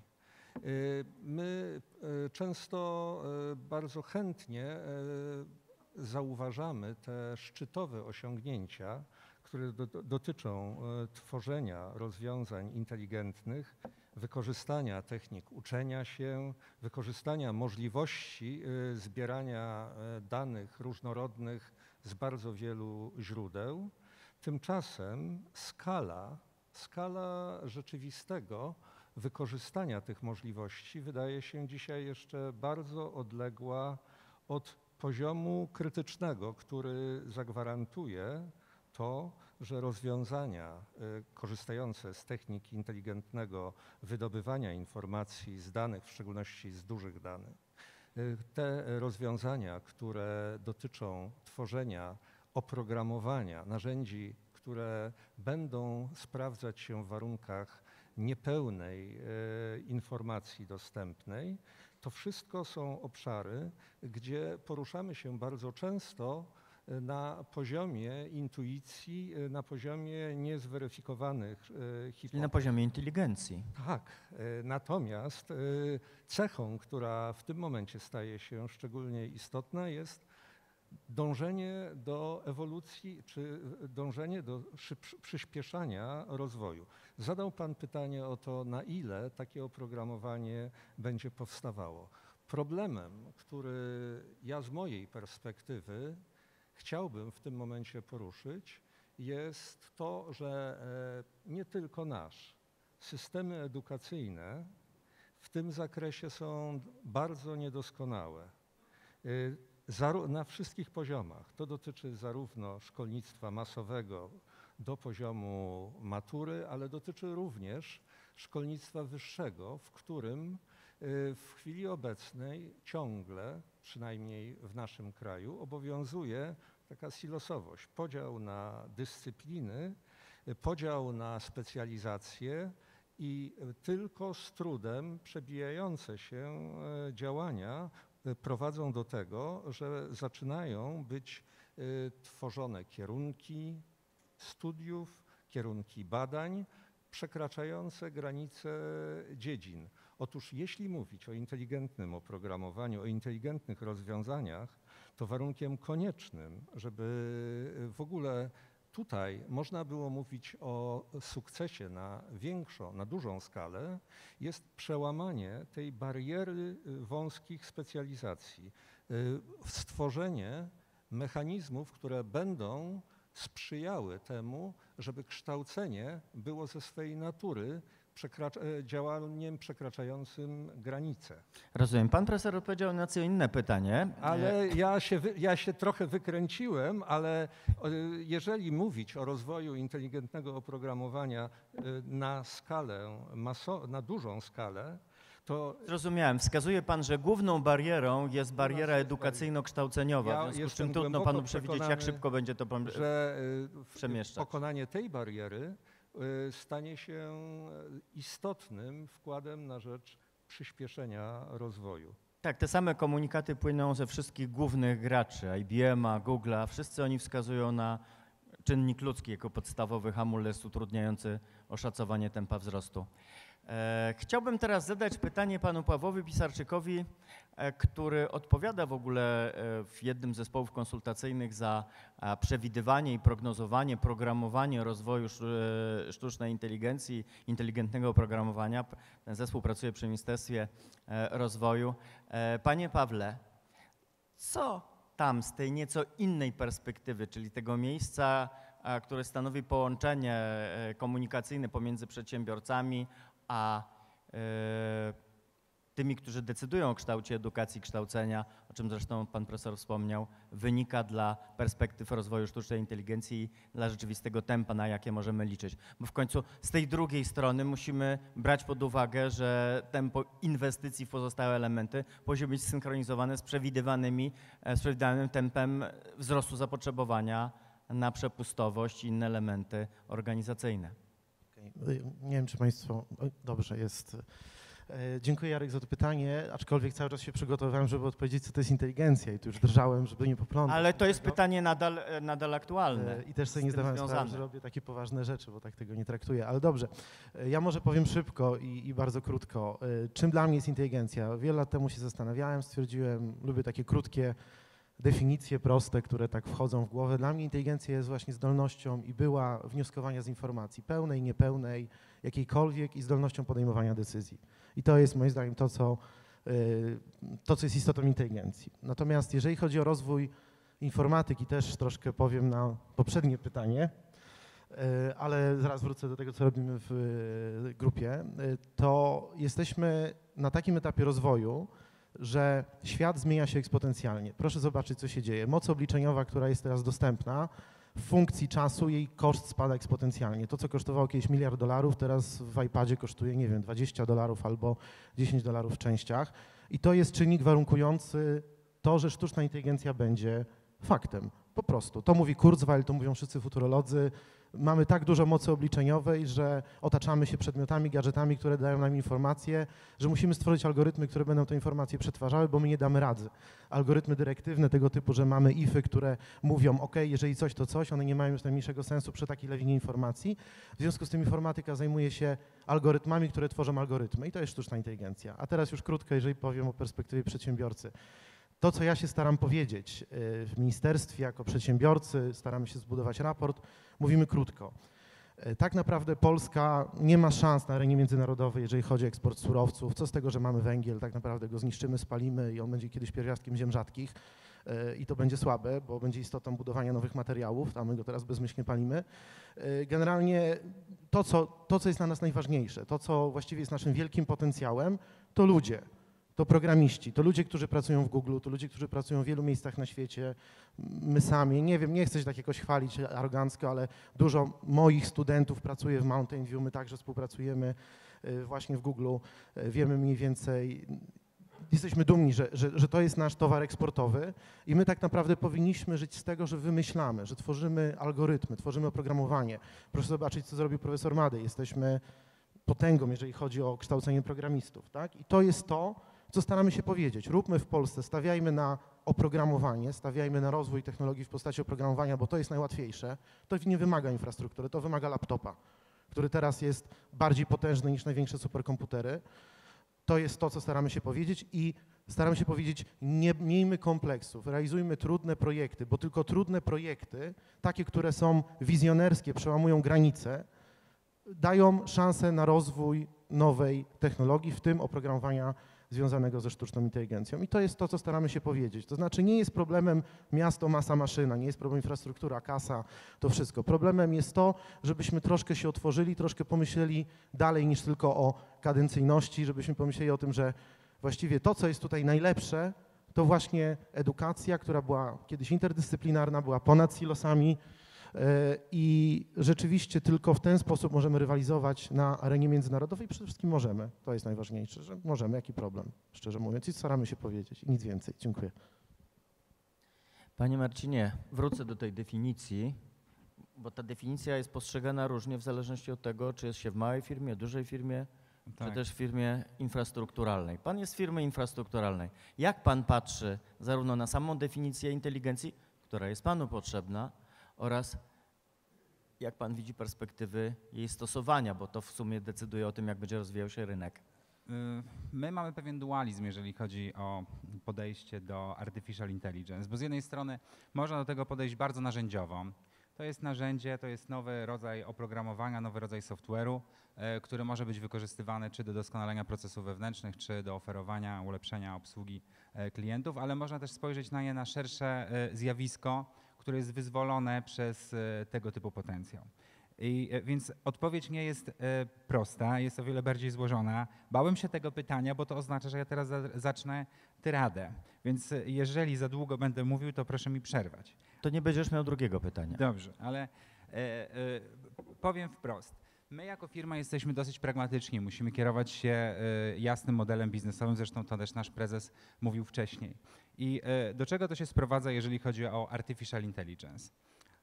My często bardzo chętnie zauważamy te szczytowe osiągnięcia, które do, dotyczą tworzenia rozwiązań inteligentnych, wykorzystania technik uczenia się, wykorzystania możliwości zbierania danych różnorodnych z bardzo wielu źródeł. Tymczasem skala, skala rzeczywistego wykorzystania tych możliwości wydaje się dzisiaj jeszcze bardzo odległa od poziomu krytycznego, który zagwarantuje to, że rozwiązania korzystające z techniki inteligentnego wydobywania informacji z danych, w szczególności z dużych danych, te rozwiązania, które dotyczą tworzenia oprogramowania, narzędzi, które będą sprawdzać się w warunkach niepełnej informacji dostępnej, to wszystko są obszary, gdzie poruszamy się bardzo często na poziomie intuicji, na poziomie niezweryfikowanych hipotez. Czyli na poziomie inteligencji. Tak, natomiast cechą, która w tym momencie staje się szczególnie istotna, jest dążenie do ewolucji, czy dążenie do przyspieszania rozwoju. Zadał Pan pytanie o to, na ile takie oprogramowanie będzie powstawało. Problemem, który ja z mojej perspektywy chciałbym w tym momencie poruszyć, jest to, że nie tylko nasz, systemy edukacyjne w tym zakresie są bardzo niedoskonałe. Na wszystkich poziomach. To dotyczy zarówno szkolnictwa masowego do poziomu matury, ale dotyczy również szkolnictwa wyższego, w którym w chwili obecnej ciągle, przynajmniej w naszym kraju, obowiązuje taka silosowość, podział na dyscypliny, podział na specjalizacje i tylko z trudem przebijające się działania prowadzą do tego, że zaczynają być tworzone kierunki studiów, kierunki badań przekraczające granice dziedzin. Otóż jeśli mówić o inteligentnym oprogramowaniu, o inteligentnych rozwiązaniach, to warunkiem koniecznym, żeby w ogóle tutaj można było mówić o sukcesie na większą, na dużą skalę, jest przełamanie tej bariery wąskich specjalizacji, stworzenie mechanizmów, które będą sprzyjały temu, żeby kształcenie było ze swej natury przekracza, działaniem przekraczającym granice. Rozumiem. Pan profesor odpowiedział na co inne pytanie. Ale ja się, wy, ja się trochę wykręciłem, ale jeżeli mówić o rozwoju inteligentnego oprogramowania na skalę, maso, na dużą skalę, to... Zrozumiałem. Wskazuje pan, że główną barierą jest bariera edukacyjno-kształceniowa, ja w związku z czym trudno panu przewidzieć, jak szybko będzie to że przemieszczać. Pokonanie tej bariery stanie się istotnym wkładem na rzecz przyspieszenia rozwoju. Tak, te same komunikaty płyną ze wszystkich głównych graczy, I B M a, Google'a, wszyscy oni wskazują na czynnik ludzki jako podstawowy hamulec utrudniający oszacowanie tempa wzrostu. E, chciałbym teraz zadać pytanie panu Pawłowi Pisarczykowi, e, który odpowiada w ogóle e, w jednym z zespołów konsultacyjnych za a, przewidywanie i prognozowanie, programowanie rozwoju sz, sztucznej inteligencji, inteligentnego oprogramowania. Ten zespół pracuje przy Ministerstwie e, Rozwoju. E, panie Pawle, co tam z tej nieco innej perspektywy, czyli tego miejsca, a, które stanowi połączenie e, komunikacyjne pomiędzy przedsiębiorcami a y, tymi, którzy decydują o kształcie edukacji i kształcenia, o czym zresztą pan profesor wspomniał, wynika dla perspektyw rozwoju sztucznej inteligencji i dla rzeczywistego tempa, na jakie możemy liczyć. Bo w końcu z tej drugiej strony musimy brać pod uwagę, że tempo inwestycji w pozostałe elementy musi być synchronizowane z przewidywanymi, z przewidywanym tempem wzrostu zapotrzebowania na przepustowość i inne elementy organizacyjne. Nie wiem, czy Państwo... Dobrze, jest. Dziękuję, Jarek, za to pytanie, aczkolwiek cały czas się przygotowywałem, żeby odpowiedzieć, co to jest inteligencja i tu już drżałem, żeby nie poplątać. Ale to jest pytanie nadal, nadal aktualne. I też sobie nie zdawałem sprawy, że robię takie poważne rzeczy, bo tak tego nie traktuję. Ale dobrze, ja może powiem szybko i, i bardzo krótko. Czym dla mnie jest inteligencja? Wiele lat temu się zastanawiałem, stwierdziłem, lubię takie krótkie definicje proste, które tak wchodzą w głowę. Dla mnie inteligencja jest właśnie zdolnością i była wnioskowania z informacji, pełnej, niepełnej, jakiejkolwiek i zdolnością podejmowania decyzji. I to jest moim zdaniem to, co, to, co jest istotą inteligencji. Natomiast jeżeli chodzi o rozwój informatyki, też troszkę powiem na poprzednie pytanie, ale zaraz wrócę do tego, co robimy w grupie, to jesteśmy na takim etapie rozwoju, że świat zmienia się eksponencjalnie. Proszę zobaczyć, co się dzieje. Moc obliczeniowa, która jest teraz dostępna, w funkcji czasu jej koszt spada eksponencjalnie. To, co kosztowało kiedyś miliard dolarów, teraz w iPadzie kosztuje, nie wiem, dwadzieścia dolarów albo dziesięć dolarów w częściach. I to jest czynnik warunkujący to, że sztuczna inteligencja będzie faktem. Po prostu. To mówi Kurzweil, to mówią wszyscy futurolodzy. Mamy tak dużo mocy obliczeniowej, że otaczamy się przedmiotami, gadżetami, które dają nam informacje, że musimy stworzyć algorytmy, które będą te informacje przetwarzały, bo my nie damy rady. Algorytmy dyrektywne tego typu, że mamy ify, które mówią, ok, jeżeli coś, to coś, one nie mają już najmniejszego sensu przy takiej lawinie informacji. W związku z tym informatyka zajmuje się algorytmami, które tworzą algorytmy i to jest sztuczna inteligencja. A teraz już krótko, jeżeli powiem o perspektywie przedsiębiorcy. To, co ja się staram powiedzieć w ministerstwie jako przedsiębiorcy, staramy się zbudować raport, mówimy krótko. Tak naprawdę Polska nie ma szans na arenie międzynarodowej, jeżeli chodzi o eksport surowców. Co z tego, że mamy węgiel, tak naprawdę go zniszczymy, spalimy i on będzie kiedyś pierwiastkiem ziem rzadkich. i to będzie słabe, bo będzie istotą budowania nowych materiałów, a my go teraz bezmyślnie palimy. Generalnie to co, to, co jest dla nas najważniejsze, to, co właściwie jest naszym wielkim potencjałem, to ludzie, to programiści, to ludzie, którzy pracują w Google, to ludzie, którzy pracują w wielu miejscach na świecie, my sami, nie wiem, nie chcę się tak jakoś chwalić arogancko, ale dużo moich studentów pracuje w Mountain View, my także współpracujemy właśnie w Google, wiemy mniej więcej. Jesteśmy dumni, że, że, że to jest nasz towar eksportowy i my tak naprawdę powinniśmy żyć z tego, że wymyślamy, że tworzymy algorytmy, tworzymy oprogramowanie. Proszę zobaczyć, co zrobił profesor Madej. Jesteśmy potęgą, jeżeli chodzi o kształcenie programistów, tak? I to jest to, co staramy się powiedzieć. Róbmy w Polsce, stawiajmy na oprogramowanie, stawiajmy na rozwój technologii w postaci oprogramowania, bo to jest najłatwiejsze. To nie wymaga infrastruktury, to wymaga laptopa, który teraz jest bardziej potężny niż największe superkomputery. To jest to, co staramy się powiedzieć i staramy się powiedzieć, nie miejmy kompleksów, realizujmy trudne projekty, bo tylko trudne projekty, takie, które są wizjonerskie, przełamują granice, dają szansę na rozwój nowej technologii, w tym oprogramowania związanego ze sztuczną inteligencją. I to jest to, co staramy się powiedzieć. To znaczy nie jest problemem miasto, masa, maszyna, nie jest problem infrastruktura, kasa, to wszystko. Problemem jest to, żebyśmy troszkę się otworzyli, troszkę pomyśleli dalej niż tylko o kadencyjności, żebyśmy pomyśleli o tym, że właściwie to, co jest tutaj najlepsze, to właśnie edukacja, która była kiedyś interdyscyplinarna, była ponad silosami, i rzeczywiście tylko w ten sposób możemy rywalizować na arenie międzynarodowej. Przede wszystkim możemy. To jest najważniejsze, że możemy. Jaki problem, szczerze mówiąc. I staramy się powiedzieć. I nic więcej. Dziękuję. Panie Marcinie, wrócę do tej definicji, bo ta definicja jest postrzegana różnie w zależności od tego, czy jest się w małej firmie, dużej firmie, Tak. czy też w firmie infrastrukturalnej. Pan jest z firmy infrastrukturalnej. Jak pan patrzy zarówno na samą definicję inteligencji, która jest panu potrzebna, oraz jak pan widzi perspektywy jej stosowania, bo to w sumie decyduje o tym, jak będzie rozwijał się rynek. My mamy pewien dualizm, jeżeli chodzi o podejście do artificial intelligence, bo z jednej strony można do tego podejść bardzo narzędziowo. To jest narzędzie, to jest nowy rodzaj oprogramowania, nowy rodzaj software'u, który może być wykorzystywany czy do doskonalenia procesów wewnętrznych, czy do oferowania, ulepszenia obsługi klientów, ale można też spojrzeć na nie na szersze zjawisko, które jest wyzwolone przez tego typu potencjał. I więc odpowiedź nie jest prosta, jest o wiele bardziej złożona. Bałem się tego pytania, bo to oznacza, że ja teraz zacznę tyradę. Więc jeżeli za długo będę mówił, to proszę mi przerwać. To nie będziesz miał drugiego pytania. Dobrze, ale e, e, powiem wprost. My jako firma jesteśmy dosyć pragmatyczni, musimy kierować się e, jasnym modelem biznesowym, zresztą to też nasz prezes mówił wcześniej. I e, do czego to się sprowadza, jeżeli chodzi o artificial intelligence?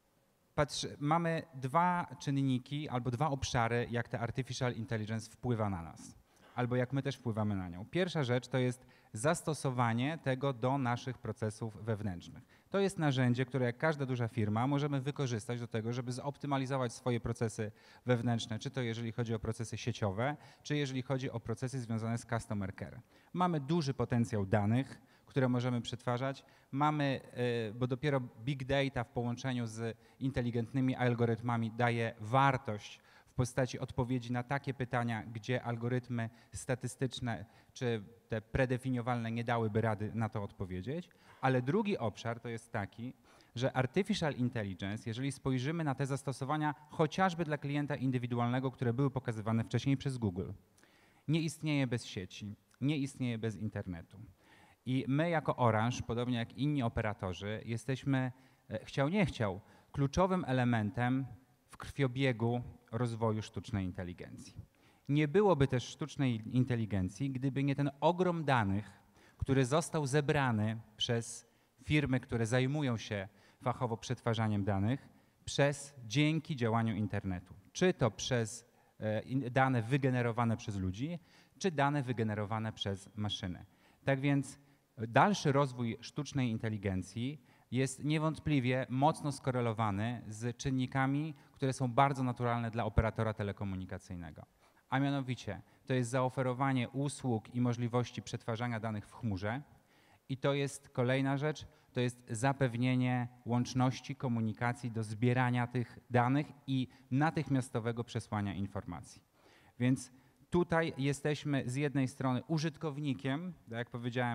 Patrz, mamy dwa czynniki albo dwa obszary, jak ta artificial intelligence wpływa na nas, albo jak my też wpływamy na nią. Pierwsza rzecz to jest zastosowanie tego do naszych procesów wewnętrznych. To jest narzędzie, które jak każda duża firma możemy wykorzystać do tego, żeby zoptymalizować swoje procesy wewnętrzne, czy to jeżeli chodzi o procesy sieciowe, czy jeżeli chodzi o procesy związane z customer care. Mamy duży potencjał danych, które możemy przetwarzać. Mamy, bo dopiero big data w połączeniu z inteligentnymi algorytmami daje wartość w postaci odpowiedzi na takie pytania, gdzie algorytmy statystyczne czy te predefiniowalne nie dałyby rady na to odpowiedzieć. Ale drugi obszar to jest taki, że artificial intelligence, jeżeli spojrzymy na te zastosowania chociażby dla klienta indywidualnego, które były pokazywane wcześniej przez Google, nie istnieje bez sieci, nie istnieje bez internetu. I my jako Orange, podobnie jak inni operatorzy, jesteśmy, chciał nie chciał, kluczowym elementem w krwiobiegu rozwoju sztucznej inteligencji. Nie byłoby też sztucznej inteligencji, gdyby nie ten ogrom danych, który został zebrany przez firmy, które zajmują się fachowo przetwarzaniem danych, przez dzięki działaniu internetu. Czy to przez e, dane wygenerowane przez ludzi, czy dane wygenerowane przez maszyny. Tak więc dalszy rozwój sztucznej inteligencji jest niewątpliwie mocno skorelowany z czynnikami, które są bardzo naturalne dla operatora telekomunikacyjnego. A mianowicie to jest zaoferowanie usług i możliwości przetwarzania danych w chmurze i to jest kolejna rzecz, to jest zapewnienie łączności, komunikacji do zbierania tych danych i natychmiastowego przesłania informacji. Więc tutaj jesteśmy z jednej strony użytkownikiem, tak jak powiedziałem,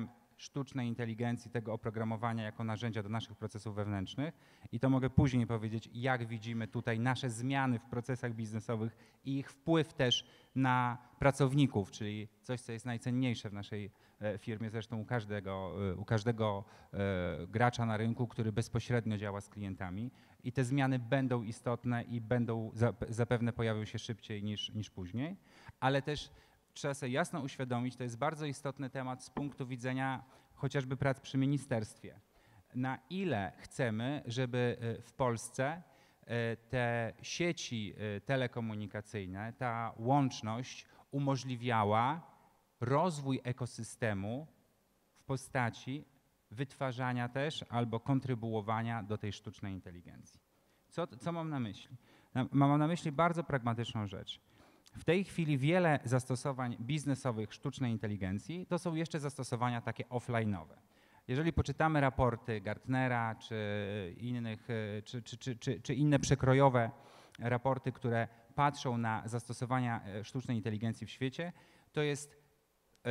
sztucznej inteligencji, tego oprogramowania jako narzędzia do naszych procesów wewnętrznych i to mogę później powiedzieć, jak widzimy tutaj nasze zmiany w procesach biznesowych i ich wpływ też na pracowników, czyli coś, co jest najcenniejsze w naszej firmie, zresztą u każdego, u każdego gracza na rynku, który bezpośrednio działa z klientami i te zmiany będą istotne i będą zapewne pojawią się szybciej niż, niż później, ale też trzeba sobie jasno uświadomić, to jest bardzo istotny temat z punktu widzenia chociażby prac przy ministerstwie. Na ile chcemy, żeby w Polsce te sieci telekomunikacyjne, ta łączność umożliwiała rozwój ekosystemu w postaci wytwarzania też albo kontrybuowania do tej sztucznej inteligencji. Co, co mam na myśli? Mam na myśli bardzo pragmatyczną rzecz. W tej chwili wiele zastosowań biznesowych sztucznej inteligencji to są jeszcze zastosowania takie offline'owe. Jeżeli poczytamy raporty Gartnera czy innych, czy, czy, czy, czy, czy inne przekrojowe raporty, które patrzą na zastosowania sztucznej inteligencji w świecie, to jest y,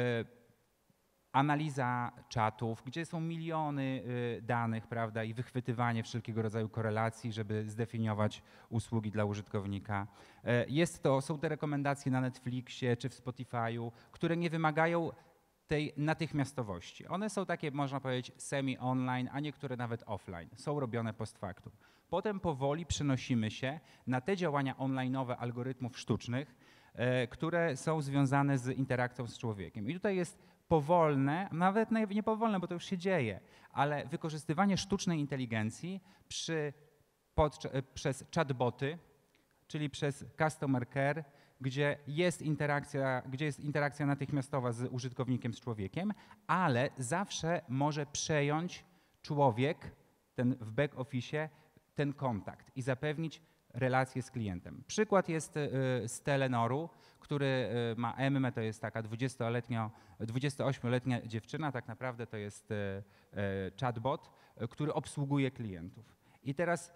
analiza czatów, gdzie są miliony y, danych, prawda, i wychwytywanie wszelkiego rodzaju korelacji, żeby zdefiniować usługi dla użytkownika. Y, jest to, są te rekomendacje na Netflixie czy w Spotify'u, które nie wymagają tej natychmiastowości. One są takie, można powiedzieć, semi-online, a niektóre nawet offline. Są robione post factum. Potem powoli przenosimy się na te działania online'owe algorytmów sztucznych, e, które są związane z interakcją z człowiekiem. I tutaj jest powolne, nawet nie powolne, bo to już się dzieje, ale wykorzystywanie sztucznej inteligencji przy, pod, przez chatboty, czyli przez customer care, gdzie jest interakcja, gdzie jest interakcja natychmiastowa z użytkownikiem, z człowiekiem, ale zawsze może przejąć człowiek, ten w back office, ten kontakt i zapewnić relację z klientem. Przykład jest z Telenoru, który ma Emmę, to jest taka dwudziestoośmioletnia dziewczyna, tak naprawdę to jest chatbot, który obsługuje klientów. I teraz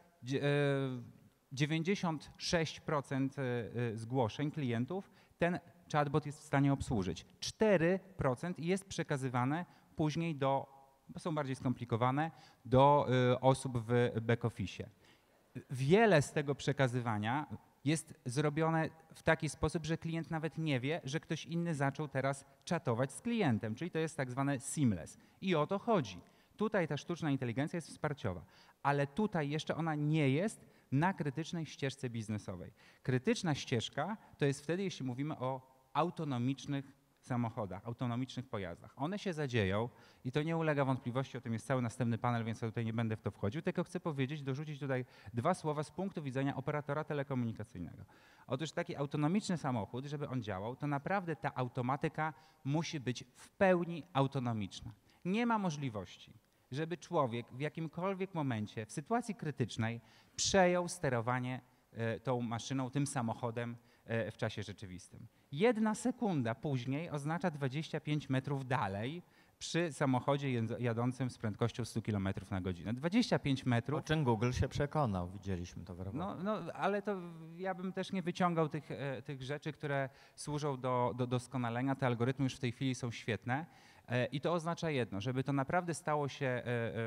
dziewięćdziesiąt sześć procent zgłoszeń klientów ten chatbot jest w stanie obsłużyć. cztery procent jest przekazywane później do, bo są bardziej skomplikowane, do osób w back-office. Wiele z tego przekazywania jest zrobione w taki sposób, że klient nawet nie wie, że ktoś inny zaczął teraz czatować z klientem, czyli to jest tak zwane seamless. I o to chodzi. Tutaj ta sztuczna inteligencja jest wsparciowa, ale tutaj jeszcze ona nie jest na krytycznej ścieżce biznesowej. Krytyczna ścieżka to jest wtedy, jeśli mówimy o autonomicznych samochodach, autonomicznych pojazdach. One się zadzieją i to nie ulega wątpliwości, o tym jest cały następny panel, więc ja tutaj nie będę w to wchodził, tylko chcę powiedzieć, dorzucić tutaj dwa słowa z punktu widzenia operatora telekomunikacyjnego. Otóż taki autonomiczny samochód, żeby on działał, to naprawdę ta automatyka musi być w pełni autonomiczna. Nie ma możliwości, żeby człowiek w jakimkolwiek momencie, w sytuacji krytycznej, przejął sterowanie tą maszyną, tym samochodem w czasie rzeczywistym. Jedna sekunda później oznacza dwadzieścia pięć metrów dalej przy samochodzie jadącym z prędkością stu kilometrów na godzinę. dwadzieścia pięć metrów. O czym Google się przekonał, widzieliśmy to w raporcie. No, no, ale to ja bym też nie wyciągał tych, tych rzeczy, które służą do, do doskonalenia. Te algorytmy już w tej chwili są świetne. I to oznacza jedno, żeby to naprawdę stało się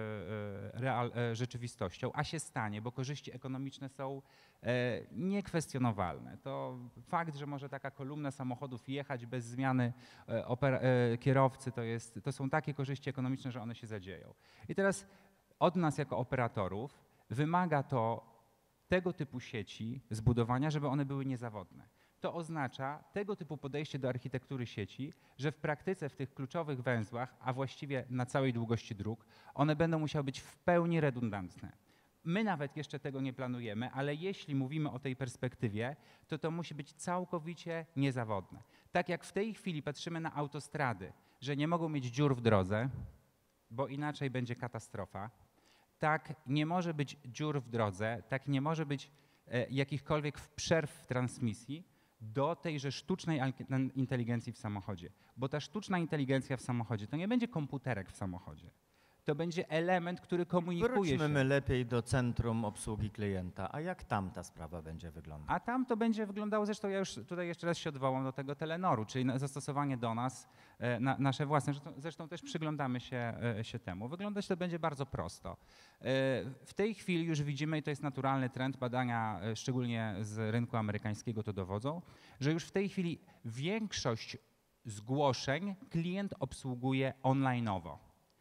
real, rzeczywistością, a się stanie, bo korzyści ekonomiczne są niekwestionowalne. To fakt, że może taka kolumna samochodów jechać bez zmiany kierowcy, to, jest, to są takie korzyści ekonomiczne, że one się zadzieją. I teraz od nas jako operatorów wymaga to tego typu sieci zbudowania, żeby one były niezawodne. To oznacza tego typu podejście do architektury sieci, że w praktyce w tych kluczowych węzłach, a właściwie na całej długości dróg, one będą musiały być w pełni redundantne. My nawet jeszcze tego nie planujemy, ale jeśli mówimy o tej perspektywie, to to musi być całkowicie niezawodne. Tak jak w tej chwili patrzymy na autostrady, że nie mogą mieć dziur w drodze, bo inaczej będzie katastrofa, tak nie może być dziur w drodze, tak nie może być e, jakichkolwiek przerw w transmisji, do tejże sztucznej inteligencji w samochodzie. Bo ta sztuczna inteligencja w samochodzie to nie będzie komputerek w samochodzie. To będzie element, który komunikuje Wróćmy się. my lepiej do centrum obsługi klienta. A jak tam ta sprawa będzie wyglądać? A tam to będzie wyglądało, zresztą ja już tutaj jeszcze raz się odwołam do tego Telenoru, czyli na- zastosowanie do nas, e, na, nasze własne, zresztą, zresztą też przyglądamy się, e, się temu. Wyglądać to będzie bardzo prosto. E, W tej chwili już widzimy, i to jest naturalny trend, badania e, szczególnie z rynku amerykańskiego to dowodzą, że już w tej chwili większość zgłoszeń klient obsługuje online'owo.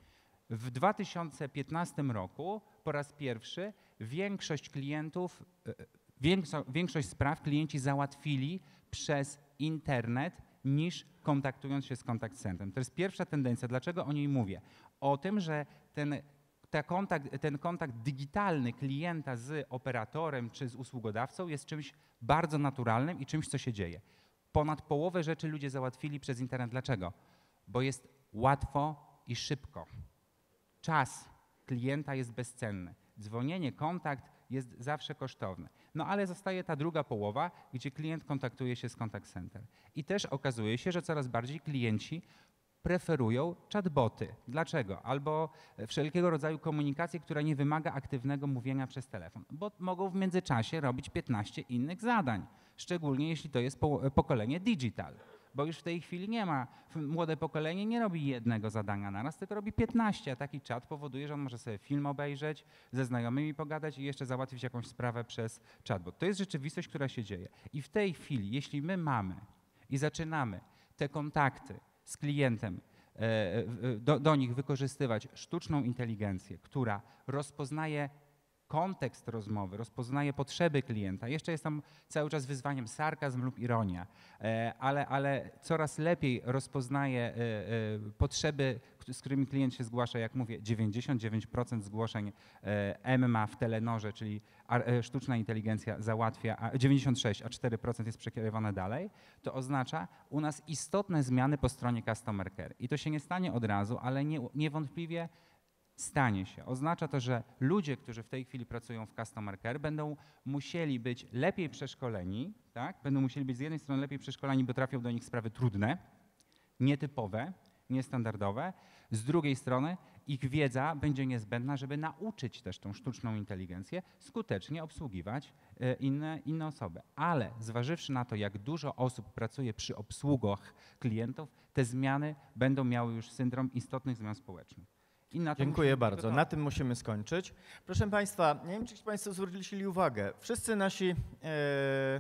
W dwa tysiące piętnastym roku po raz pierwszy większość klientów, e, większo- większość spraw klienci załatwili przez internet niż kontaktując się z contact centrem. To jest pierwsza tendencja. Dlaczego o niej mówię? O tym, że ten, ta kontakt, ten kontakt digitalny klienta z operatorem czy z usługodawcą jest czymś bardzo naturalnym i czymś, co się dzieje. Ponad połowę rzeczy ludzie załatwili przez internet. Dlaczego? Bo jest łatwo i szybko. Czas klienta jest bezcenny. Dzwonienie, kontakt jest zawsze kosztowny. No ale zostaje ta druga połowa, gdzie klient kontaktuje się z contact center. I też okazuje się, że coraz bardziej klienci preferują chatboty. Dlaczego? Albo wszelkiego rodzaju komunikację, która nie wymaga aktywnego mówienia przez telefon, bo mogą w międzyczasie robić piętnaście innych zadań, szczególnie jeśli to jest po- pokolenie digital. Bo już w tej chwili nie ma, młode pokolenie nie robi jednego zadania na raz, tylko robi piętnaście, a taki czat powoduje, że on może sobie film obejrzeć, ze znajomymi pogadać i jeszcze załatwić jakąś sprawę przez chatbot. To jest rzeczywistość, która się dzieje. I w tej chwili, jeśli my mamy i zaczynamy te kontakty z klientem, e, e, do, do nich wykorzystywać sztuczną inteligencję, która rozpoznaje kontekst rozmowy, rozpoznaje potrzeby klienta. Jeszcze jest tam cały czas wyzwaniem sarkazm lub ironia, e, ale, ale coraz lepiej rozpoznaje e, e, potrzeby, z którymi klient się zgłasza. Jak mówię, dziewięćdziesiąt dziewięć procent zgłoszeń e, M ma w Telenorze, czyli a, e, sztuczna inteligencja załatwia, a dziewięćdziesiąt sześć, a cztery procent jest przekierowane dalej. To oznacza u nas istotne zmiany po stronie customer care. I to się nie stanie od razu, ale nie, niewątpliwie stanie się. Oznacza to, że ludzie, którzy w tej chwili pracują w customer care, będą musieli być lepiej przeszkoleni, tak? Będą musieli być z jednej strony lepiej przeszkoleni, bo trafią do nich sprawy trudne, nietypowe, niestandardowe. Z drugiej strony ich wiedza będzie niezbędna, żeby nauczyć też tą sztuczną inteligencję skutecznie obsługiwać e, inne, inne osoby. Ale zważywszy na to, jak dużo osób pracuje przy obsługach klientów, te zmiany będą miały już syndrom istotnych zmian społecznych. I na to Dziękuję musimy być bardzo. gotowi. Na tym musimy skończyć. Proszę Państwa, nie wiem, czy Państwo zwrócili uwagę. Wszyscy nasi e, e,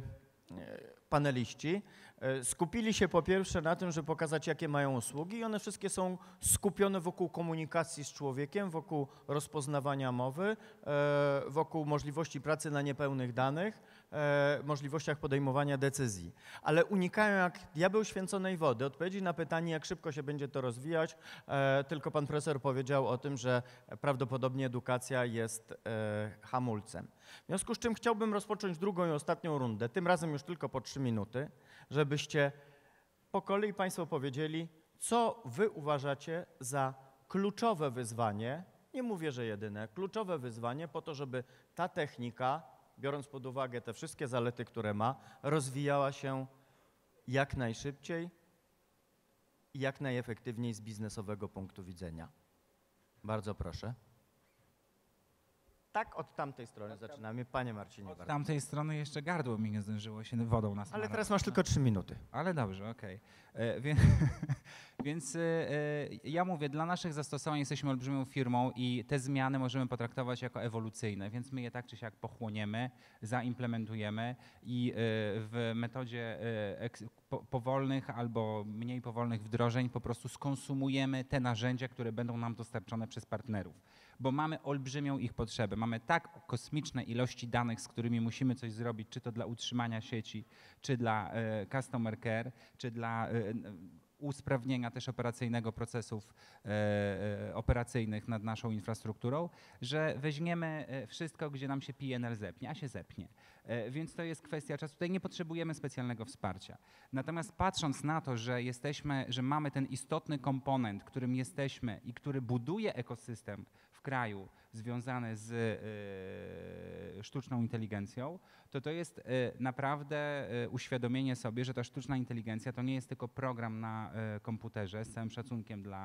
paneliści e, skupili się po pierwsze na tym, żeby pokazać, jakie mają usługi i one wszystkie są skupione wokół komunikacji z człowiekiem, wokół rozpoznawania mowy, e, wokół możliwości pracy na niepełnych danych, e, możliwościach podejmowania decyzji. Ale unikają jak diabeł święconej wody odpowiedzi na pytanie, jak szybko się będzie to rozwijać. E, tylko pan profesor powiedział o tym, że prawdopodobnie edukacja jest e, hamulcem. W związku z czym chciałbym rozpocząć drugą i ostatnią rundę, tym razem już tylko po trzy minuty, żebyście po kolei Państwo powiedzieli, co Wy uważacie za kluczowe wyzwanie, nie mówię, że jedyne, kluczowe wyzwanie po to, żeby ta technika, biorąc pod uwagę te wszystkie zalety, które ma, rozwijała się jak najszybciej i jak najefektywniej z biznesowego punktu widzenia. Bardzo proszę. Tak, od tamtej strony zaczynamy. Panie Marcinie. Od bardzo. tamtej strony jeszcze gardło mi nie zdążyło się wodą nasmarować. Ale teraz masz tylko trzy minuty. Ale dobrze, okej. E, Więc, więc e, e, ja mówię, dla naszych zastosowań jesteśmy olbrzymią firmą i te zmiany możemy potraktować jako ewolucyjne, więc my je tak czy siak pochłoniemy, zaimplementujemy i e, w metodzie e, eks, po, powolnych albo mniej powolnych wdrożeń po prostu skonsumujemy te narzędzia, które będą nam dostarczone przez partnerów. Bo mamy olbrzymią ich potrzebę. Mamy tak kosmiczne ilości danych, z którymi musimy coś zrobić, czy to dla utrzymania sieci, czy dla e, customer care, czy dla e, usprawnienia też operacyjnego procesów e, e, operacyjnych nad naszą infrastrukturą, że weźmiemy e, wszystko, gdzie nam się P N L zepnie, a się zepnie. E, więc to jest kwestia czasu. Tutaj nie potrzebujemy specjalnego wsparcia. Natomiast patrząc na to, że jesteśmy, że mamy ten istotny komponent, którym jesteśmy i który buduje ekosystem w kraju związany z y, sztuczną inteligencją, to to jest y, naprawdę y, uświadomienie sobie, że ta sztuczna inteligencja to nie jest tylko program na y, komputerze, z całym szacunkiem dla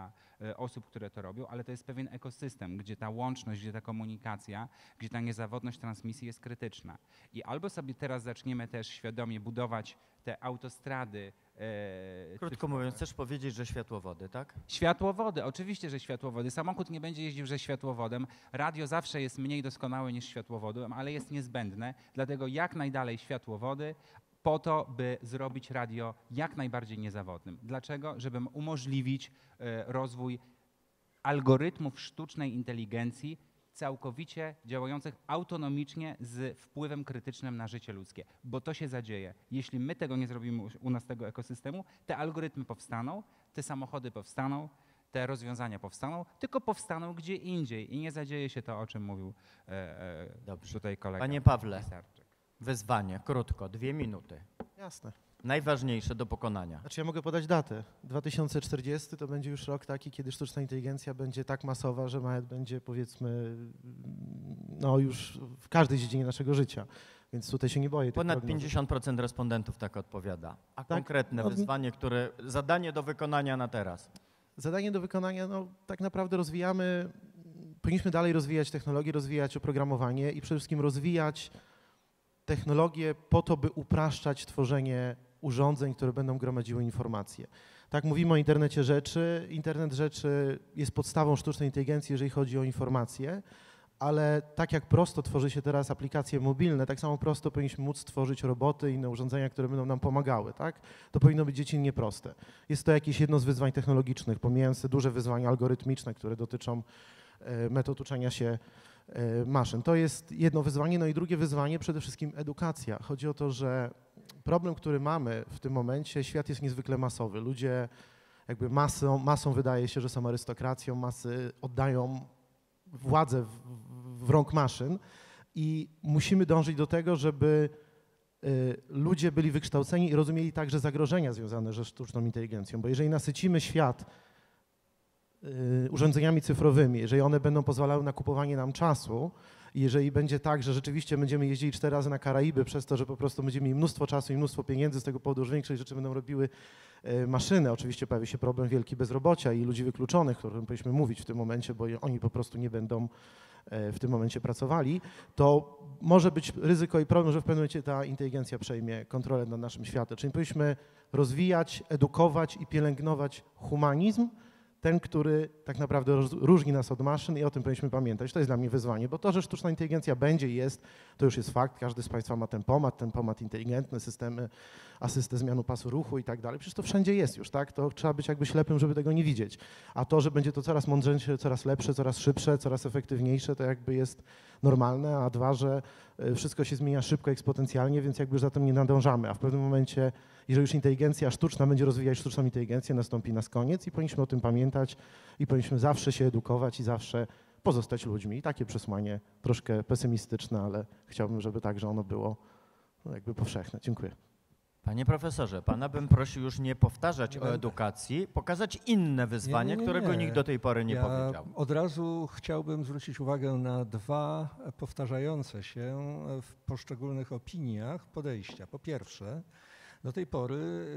e, osób, które to robią, ale to jest pewien ekosystem, gdzie ta łączność, gdzie ta komunikacja, gdzie ta niezawodność transmisji jest krytyczna. I albo sobie teraz zaczniemy też świadomie budować te autostrady. E, Krótko cyfrowe. mówiąc, chcesz powiedzieć, że światłowody, tak? Światłowody, oczywiście, że światłowody. Samochód nie będzie jeździł ze światłowodem. Radio zawsze jest mniej doskonałe niż światłowodem, ale jest niezbędne. Dlatego jak najdalej światłowody po to, by zrobić radio jak najbardziej niezawodnym. Dlaczego? Żeby umożliwić e, rozwój algorytmów sztucznej inteligencji całkowicie działających autonomicznie z wpływem krytycznym na życie ludzkie, bo to się zadzieje. Jeśli my tego nie zrobimy u nas, tego ekosystemu, te algorytmy powstaną, te samochody powstaną, te rozwiązania powstaną, tylko powstaną gdzie indziej i nie zadzieje się to, o czym mówił e, e, Dobrze. tutaj kolega. Panie Pawle, Pisarczyk. wyzwanie, krótko, dwie minuty. Jasne. Najważniejsze do pokonania. Znaczy ja mogę podać datę. dwa tysiące czterdziesty to będzie już rok taki, kiedy sztuczna inteligencja będzie tak masowa, że nawet będzie, powiedzmy, no już w każdej dziedzinie naszego życia. Więc tutaj się nie boję tych Ponad prognoz. pięćdziesiąt procent respondentów tak odpowiada. A Tak? konkretne No, wyzwanie, które, zadanie do wykonania na teraz. Zadanie do wykonania, no tak naprawdę rozwijamy, powinniśmy dalej rozwijać technologię, rozwijać oprogramowanie i przede wszystkim rozwijać technologię po to, by upraszczać tworzenie urządzeń, które będą gromadziły informacje. Tak mówimy o internecie rzeczy. Internet rzeczy jest podstawą sztucznej inteligencji, jeżeli chodzi o informacje, ale tak jak prosto tworzy się teraz aplikacje mobilne, tak samo prosto powinniśmy móc tworzyć roboty i inne urządzenia, które będą nam pomagały, tak? To powinno być dziecinnie proste. Jest to jakieś jedno z wyzwań technologicznych, pomijając te duże wyzwania algorytmiczne, które dotyczą e, metod uczenia się e, maszyn. To jest jedno wyzwanie. No i drugie wyzwanie, przede wszystkim edukacja. Chodzi o to, że problem, który mamy w tym momencie, świat jest niezwykle masowy. Ludzie jakby masą, masą wydaje się, że są arystokracją, masy oddają władzę w, w rąk maszyn i musimy dążyć do tego, żeby y, ludzie byli wykształceni i rozumieli także zagrożenia związane ze sztuczną inteligencją, bo jeżeli nasycimy świat y, urządzeniami cyfrowymi, jeżeli one będą pozwalały na kupowanie nam czasu, i jeżeli będzie tak, że rzeczywiście będziemy jeździli cztery razy na Karaiby przez to, że po prostu będziemy mieli mnóstwo czasu i mnóstwo pieniędzy, z tego powodu, że większość rzeczy będą robiły e, maszyny. Oczywiście pojawi się problem wielki bezrobocia i ludzi wykluczonych, o którym powinniśmy mówić w tym momencie, bo oni po prostu nie będą e, w tym momencie pracowali, to może być ryzyko i problem, że w pewnym momencie ta inteligencja przejmie kontrolę nad naszym światem. Czyli powinniśmy rozwijać, edukować i pielęgnować humanizm, ten, który tak naprawdę roz, różni nas od maszyn i o tym powinniśmy pamiętać. To jest dla mnie wyzwanie, bo to, że sztuczna inteligencja będzie i jest, to już jest fakt. Każdy z Państwa ma tempomat, tempomat inteligentny, systemy, asystę zmianu pasu ruchu i tak dalej. Przecież to wszędzie jest już, tak? To trzeba być jakby ślepym, żeby tego nie widzieć. A to, że będzie to coraz mądrzejsze, coraz lepsze, coraz szybsze, coraz efektywniejsze, to jakby jest normalne, a dwa, że wszystko się zmienia szybko, eksponencjalnie, więc jakby już za tym nie nadążamy, a w pewnym momencie, jeżeli już inteligencja sztuczna będzie rozwijać sztuczną inteligencję, nastąpi nas koniec i powinniśmy o tym pamiętać i powinniśmy zawsze się edukować i zawsze pozostać ludźmi. I takie przesłanie troszkę pesymistyczne, ale chciałbym, żeby także ono było no, jakby powszechne. Dziękuję. Panie profesorze, pana bym prosił już nie powtarzać Nie o będę. edukacji, pokazać inne wyzwanie, Nie, nie, nie, którego nie. nikt do tej pory nie ja powiedział. Od razu chciałbym zwrócić uwagę na dwa powtarzające się w poszczególnych opiniach podejścia. Po pierwsze, do tej pory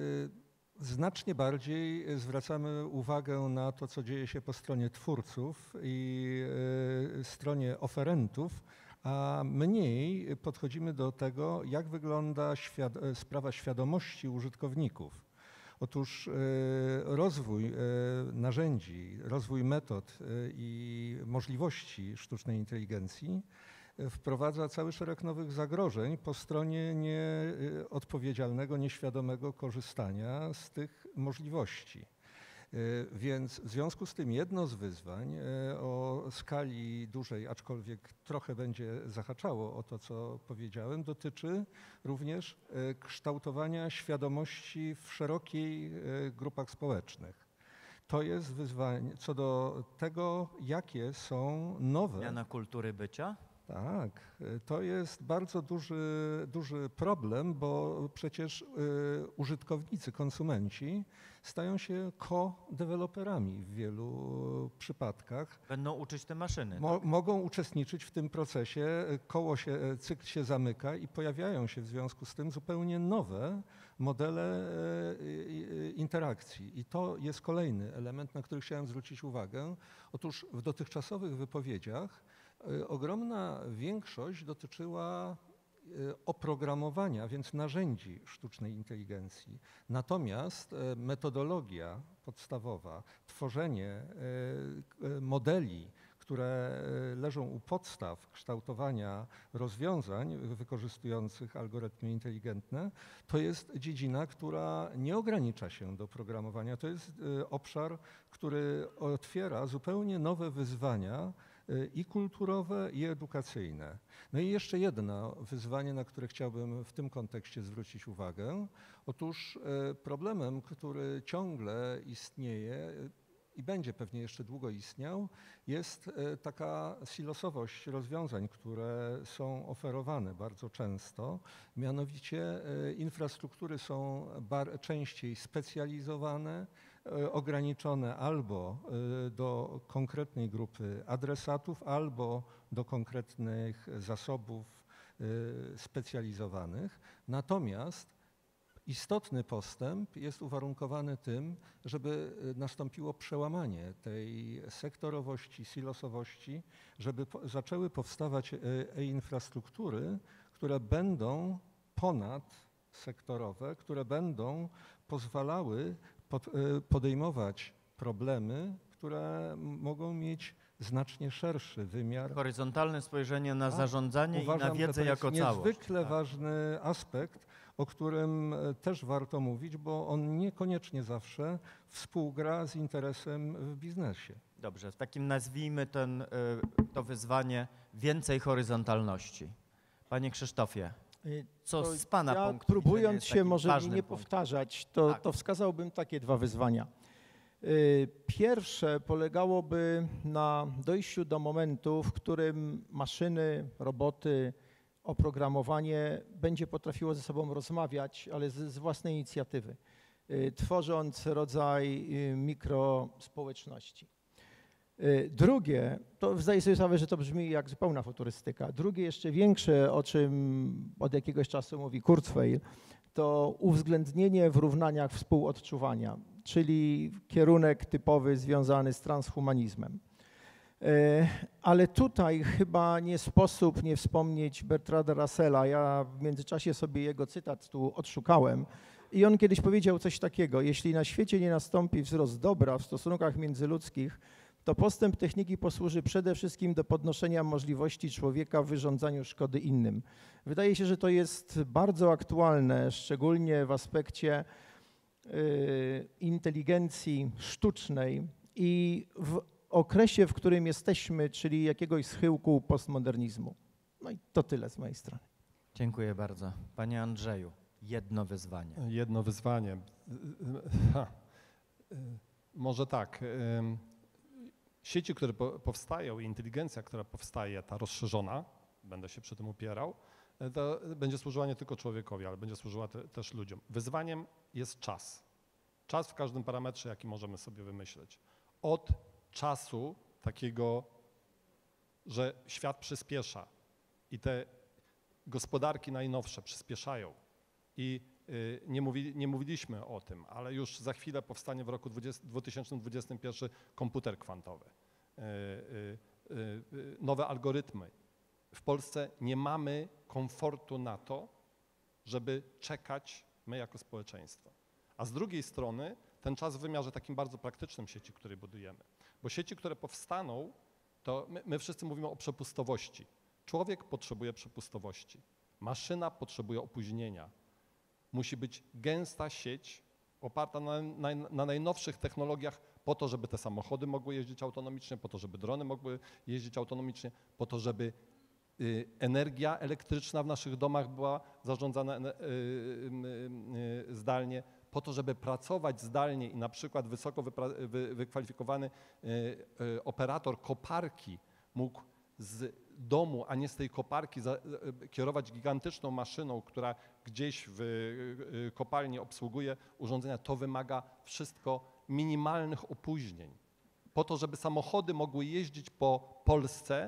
y, znacznie bardziej zwracamy uwagę na to, co dzieje się po stronie twórców i y, stronie oferentów, a mniej podchodzimy do tego, jak wygląda świad- sprawa świadomości użytkowników. Otóż y, rozwój y, narzędzi, rozwój metod y, i możliwości sztucznej inteligencji y, wprowadza cały szereg nowych zagrożeń po stronie nieodpowiedzialnego, nieświadomego korzystania z tych możliwości. Y, Więc w związku z tym jedno z wyzwań y, o skali dużej, aczkolwiek trochę będzie zahaczało o to, co powiedziałem, dotyczy również y, kształtowania świadomości w szerokiej y, grupach społecznych. To jest wyzwanie co do tego, jakie są nowe. Zmiana kultury bycia? Tak, to jest bardzo duży, duży problem, bo przecież y, użytkownicy, konsumenci stają się co-deweloperami w wielu przypadkach. Będą uczyć te maszyny. Mo, tak? Mogą uczestniczyć w tym procesie, koło się, cykl się zamyka i pojawiają się w związku z tym zupełnie nowe modele e, interakcji. I to jest kolejny element, na który chciałem zwrócić uwagę. Otóż w dotychczasowych wypowiedziach e, ogromna większość dotyczyła oprogramowania, więc narzędzi sztucznej inteligencji. Natomiast e, metodologia podstawowa, tworzenie e, modeli, które leżą u podstaw kształtowania rozwiązań wykorzystujących algorytmy inteligentne, to jest dziedzina, która nie ogranicza się do programowania. To jest obszar, który otwiera zupełnie nowe wyzwania i kulturowe, i edukacyjne. No i jeszcze jedno wyzwanie, na które chciałbym w tym kontekście zwrócić uwagę. Otóż problemem, który ciągle istnieje i będzie pewnie jeszcze długo istniał, jest taka silosowość rozwiązań, które są oferowane bardzo często. Mianowicie infrastruktury są częściej specjalizowane, ograniczone albo do konkretnej grupy adresatów, albo do konkretnych zasobów specjalizowanych. Natomiast istotny postęp jest uwarunkowany tym, żeby nastąpiło przełamanie tej sektorowości, silosowości, żeby po, zaczęły powstawać e-infrastruktury, które będą ponadsektorowe, które będą pozwalały pod, podejmować problemy, które mogą mieć znacznie szerszy wymiar. Horyzontalne spojrzenie na A, zarządzanie uważam, i na wiedzę że to jest jako całość. Niezwykle Tak. ważny aspekt, o którym też warto mówić, bo on niekoniecznie zawsze współgra z interesem w biznesie. Dobrze, w takim nazwijmy ten, y, to wyzwanie więcej horyzontalności. Panie Krzysztofie, co To z Pana ja, punktu próbując widzenia jest się takim może mi ważnym nie punktem? powtarzać, to, Tak. to wskazałbym takie dwa wyzwania. Y, Pierwsze polegałoby na dojściu do momentu, w którym maszyny, roboty, oprogramowanie będzie potrafiło ze sobą rozmawiać, ale z, z własnej inicjatywy, y, tworząc rodzaj y, mikrospołeczności. Y, Drugie, to zdaję sobie sprawę, że to brzmi jak zupełna futurystyka. Drugie, jeszcze większe, o czym od jakiegoś czasu mówi Kurzweil, to uwzględnienie w równaniach współodczuwania, czyli kierunek typowy związany z transhumanizmem. Ale tutaj chyba nie sposób nie wspomnieć Bertranda Russella. Ja w międzyczasie sobie jego cytat tu odszukałem i on kiedyś powiedział coś takiego: jeśli na świecie nie nastąpi wzrost dobra w stosunkach międzyludzkich, to postęp techniki posłuży przede wszystkim do podnoszenia możliwości człowieka w wyrządzaniu szkody innym. Wydaje się, że to jest bardzo aktualne, szczególnie w aspekcie y, inteligencji sztucznej i w okresie, w którym jesteśmy, czyli jakiegoś schyłku postmodernizmu. No i to tyle z mojej strony. Dziękuję bardzo. Panie Andrzeju, jedno wyzwanie. Jedno wyzwanie. Ha. Może tak. Sieci, które powstają i inteligencja, która powstaje, ta rozszerzona, będę się przy tym upierał, to będzie służyła nie tylko człowiekowi, ale będzie służyła te, też ludziom. Wyzwaniem jest czas. Czas w każdym parametrze, jaki możemy sobie wymyśleć. Od czasu takiego, że świat przyspiesza i te gospodarki najnowsze przyspieszają i y, nie, mówi, nie mówiliśmy o tym, ale już za chwilę powstanie w roku dwa tysiące dwudziestym pierwszym komputer kwantowy, y, y, y, nowe algorytmy. W Polsce nie mamy komfortu na to, żeby czekać my jako społeczeństwo. A z drugiej strony ten czas w wymiarze takim bardzo praktycznym sieci, które budujemy. Bo sieci, które powstaną, to my, my wszyscy mówimy o przepustowości. Człowiek potrzebuje przepustowości. Maszyna potrzebuje opóźnienia. Musi być gęsta sieć oparta na, na, na najnowszych technologiach po to, żeby te samochody mogły jeździć autonomicznie, po to, żeby drony mogły jeździć autonomicznie, po to, żeby y, energia elektryczna w naszych domach była zarządzana y, y, y, zdalnie, po to, żeby pracować zdalnie i na przykład wysoko wypra- wy, wykwalifikowany y, y, operator koparki mógł z domu, a nie z tej koparki za, kierować gigantyczną maszyną, która gdzieś w kopalni obsługuje urządzenia, to wymaga wszystko minimalnych opóźnień. Po to, żeby samochody mogły jeździć po Polsce,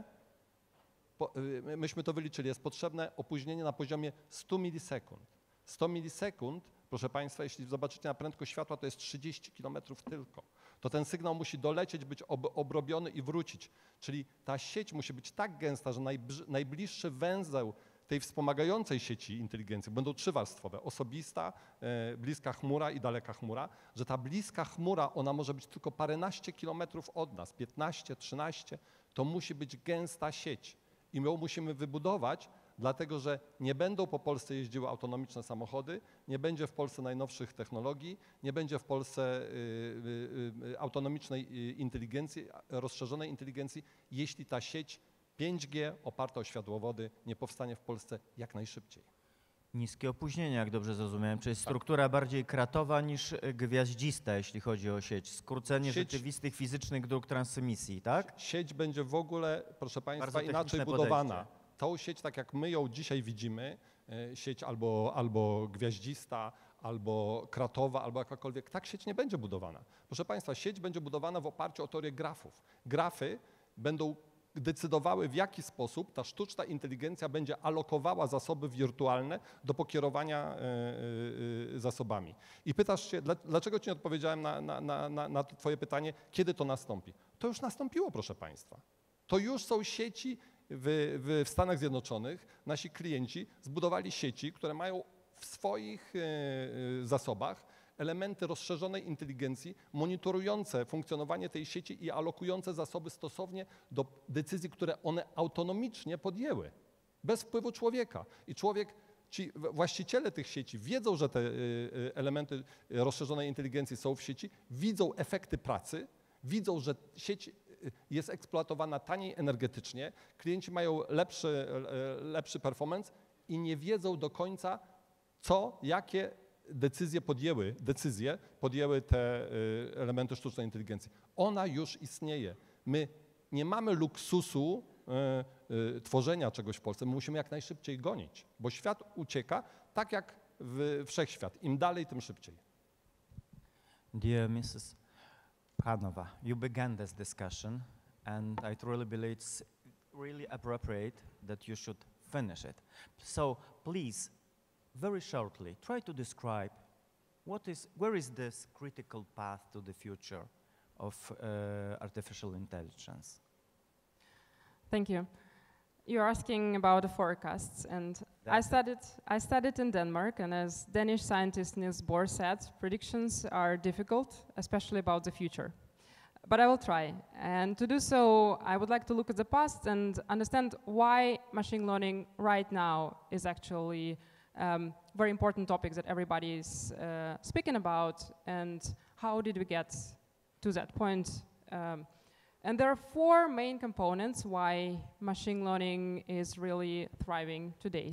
po, myśmy to wyliczyli, jest potrzebne opóźnienie na poziomie stu milisekund. sto milisekund, proszę Państwa, jeśli zobaczycie na prędkość światła, to jest trzydzieści kilometrów tylko. To ten sygnał musi dolecieć, być ob, obrobiony i wrócić. Czyli ta sieć musi być tak gęsta, że najbliższy węzeł tej wspomagającej sieci inteligencji, będą trzywarstwowe, osobista, e, bliska chmura i daleka chmura, że ta bliska chmura, ona może być tylko paręnaście kilometrów od nas, piętnaście, trzynaście, to musi być gęsta sieć i my ją musimy wybudować, dlatego że nie będą po Polsce jeździły autonomiczne samochody, nie będzie w Polsce najnowszych technologii, nie będzie w Polsce y, y, y, autonomicznej inteligencji, rozszerzonej inteligencji, jeśli ta sieć pięć G oparta o światłowody nie powstanie w Polsce jak najszybciej. Niskie opóźnienie, jak dobrze zrozumiałem, czyli struktura tak. bardziej kratowa niż gwiaździsta, jeśli chodzi o sieć. Skrócenie sieć, rzeczywistych fizycznych dróg transmisji, tak? Sieć będzie w ogóle, proszę Państwa, inaczej budowana. Podejście. Tą sieć, tak jak my ją dzisiaj widzimy, sieć albo, albo gwiaździsta, albo kratowa, albo jakakolwiek, tak sieć nie będzie budowana. Proszę Państwa, sieć będzie budowana w oparciu o teorię grafów. Grafy będą decydowały, w jaki sposób ta sztuczna inteligencja będzie alokowała zasoby wirtualne do pokierowania y, y, zasobami. I pytasz się, dlaczego Ci nie odpowiedziałem na, na, na, na to Twoje pytanie, kiedy to nastąpi? To już nastąpiło, proszę Państwa. To już są sieci w, w, w Stanach Zjednoczonych. Nasi klienci zbudowali sieci, które mają w swoich y, y, zasobach elementy rozszerzonej inteligencji monitorujące funkcjonowanie tej sieci i alokujące zasoby stosownie do decyzji, które one autonomicznie podjęły, bez wpływu człowieka. I człowiek, ci właściciele tych sieci wiedzą, że te elementy rozszerzonej inteligencji są w sieci, widzą efekty pracy, widzą, że sieć jest eksploatowana taniej energetycznie, klienci mają lepszy, lepszy performance i nie wiedzą do końca, co, jakie decyzje podjęły, decyzje podjęły te elementy sztucznej inteligencji. Ona już istnieje. My nie mamy luksusu y, y, tworzenia czegoś w Polsce. My musimy jak najszybciej gonić, bo świat ucieka tak jak w wszechświat. Im dalej, tym szybciej. Dear missus Pranova, you began this discussion and I truly believe it's really appropriate that you should finish it. So please, very shortly, try to describe what is, where is this critical path to the future of uh, artificial intelligence? Thank you. You're asking about the forecasts, and I studied, I studied in Denmark, and as Danish scientist Niels Bohr said, predictions are difficult, especially about the future. But I will try. And to do so, I would like to look at the past and understand why machine learning right now is actually Um, very important topics that everybody is uh, speaking about, and how did we get to that point? Um, and there are four main components why machine learning is really thriving today.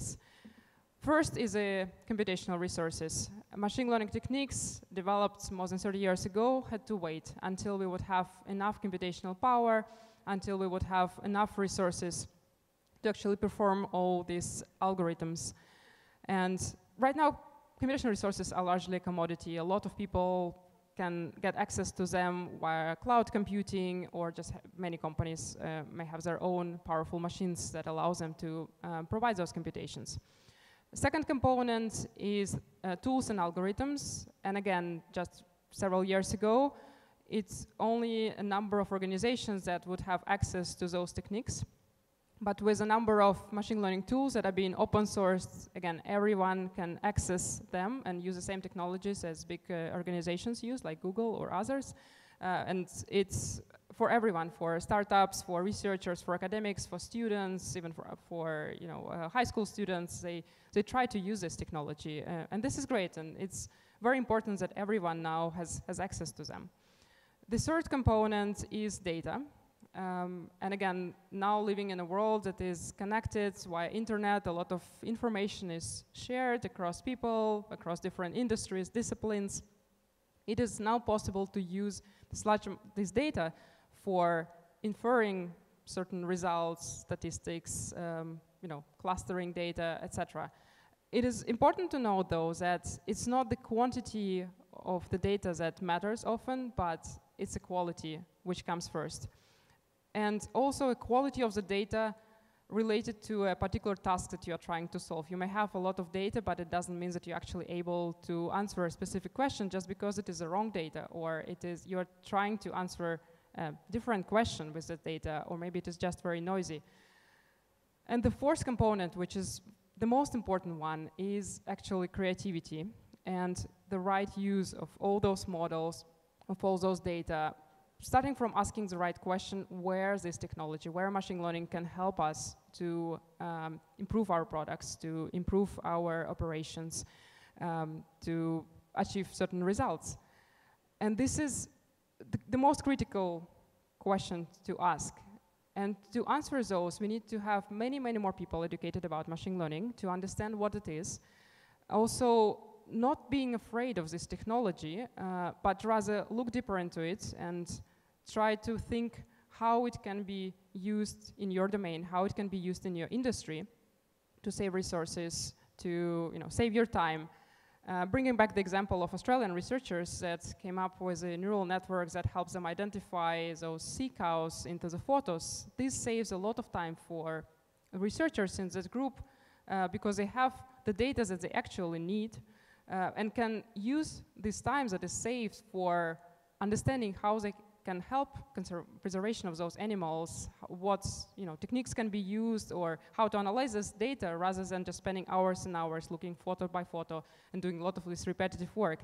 First is uh, computational resources. Machine learning techniques developed more than thirty years ago had to wait until we would have enough computational power, until we would have enough resources to actually perform all these algorithms. And right now, computational resources are largely a commodity. A lot of people can get access to them via cloud computing, or just many companies uh, may have their own powerful machines that allows them to uh, provide those computations. The second component is uh, tools and algorithms. And again, just several years ago, it's only a number of organizations that would have access to those techniques. But with a number of machine learning tools that are being open sourced, again, everyone can access them and use the same technologies as big uh, organizations use, like Google or others. Uh, and it's for everyone, for startups, for researchers, for academics, for students, even for, for you know, uh, high school students. They, they try to use this technology. Uh, and this is great, and it's very important that everyone now has, has access to them. The third component is data. Um, and again, now living in a world that is connected via internet, a lot of information is shared across people, across different industries, disciplines. It is now possible to use this, large, this data for inferring certain results, statistics, um, you know, clustering data, et cetera. It is important to know, though, that it's not the quantity of the data that matters often, but it's the quality which comes first. And also a quality of the data related to a particular task that you are trying to solve. You may have a lot of data, but it doesn't mean that you're actually able to answer a specific question just because it is the wrong data, or it is you're trying to answer a different question with the data, or maybe it is just very noisy. And the fourth component, which is the most important one, is actually creativity and the right use of all those models, of all those data, starting from asking the right question, where this technology, where machine learning can help us to um, improve our products, to improve our operations, um, to achieve certain results. And this is the, the most critical question to ask. And to answer those, we need to have many, many more people educated about machine learning to understand what it is. Also, not being afraid of this technology, uh, but rather look deeper into it and try to think how it can be used in your domain, how it can be used in your industry to save resources, to you know, save your time. Uh, bringing back the example of Australian researchers that came up with a neural network that helps them identify those sea cows into the photos. This saves a lot of time for researchers in this group uh, because they have the data that they actually need uh, and can use this time that is saved for understanding how they can help preservation of those animals, what you know, techniques can be used, or how to analyze this data rather than just spending hours and hours looking photo by photo and doing a lot of this repetitive work.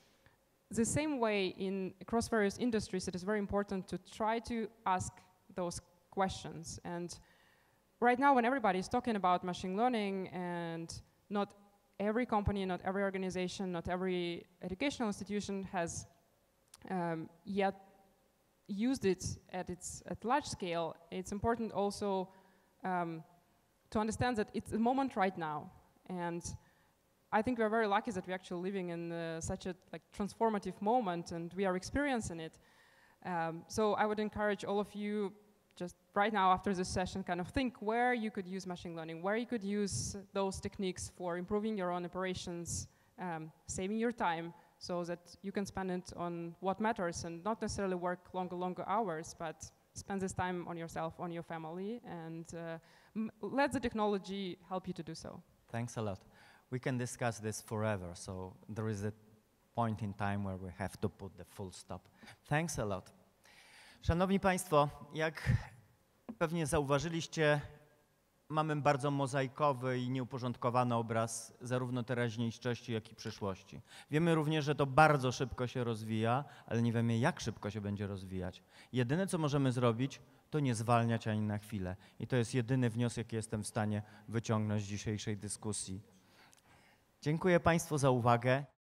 The same way in across various industries, it is very important to try to ask those questions. And right now, when everybody is talking about machine learning, and not every company, not every organization, not every educational institution has um, yet used it at its at large scale, it's important also um, to understand that it's a moment right now, and I think we're very lucky that we're actually living in uh, such a like transformative moment, and we are experiencing it. Um, so I would encourage all of you just right now after this session kind of think where you could use machine learning, where you could use those techniques for improving your own operations, um, saving your time, so that you can spend it on what matters and not necessarily work longer, longer hours, but spend this time on yourself, on your family, and uh, m let the technology help you to do so. Thanks a lot. We can discuss this forever, so there is a point in time where we have to put the full stop. Thanks a lot. Szanowni Państwo, jak pewnie zauważyliście, mamy bardzo mozaikowy i nieuporządkowany obraz zarówno teraźniejszości, jak i przyszłości. Wiemy również, że to bardzo szybko się rozwija, ale nie wiemy, jak szybko się będzie rozwijać. Jedyne, co możemy zrobić, to nie zwalniać ani na chwilę. I to jest jedyny wniosek, jaki jestem w stanie wyciągnąć z dzisiejszej dyskusji. Dziękuję Państwu za uwagę.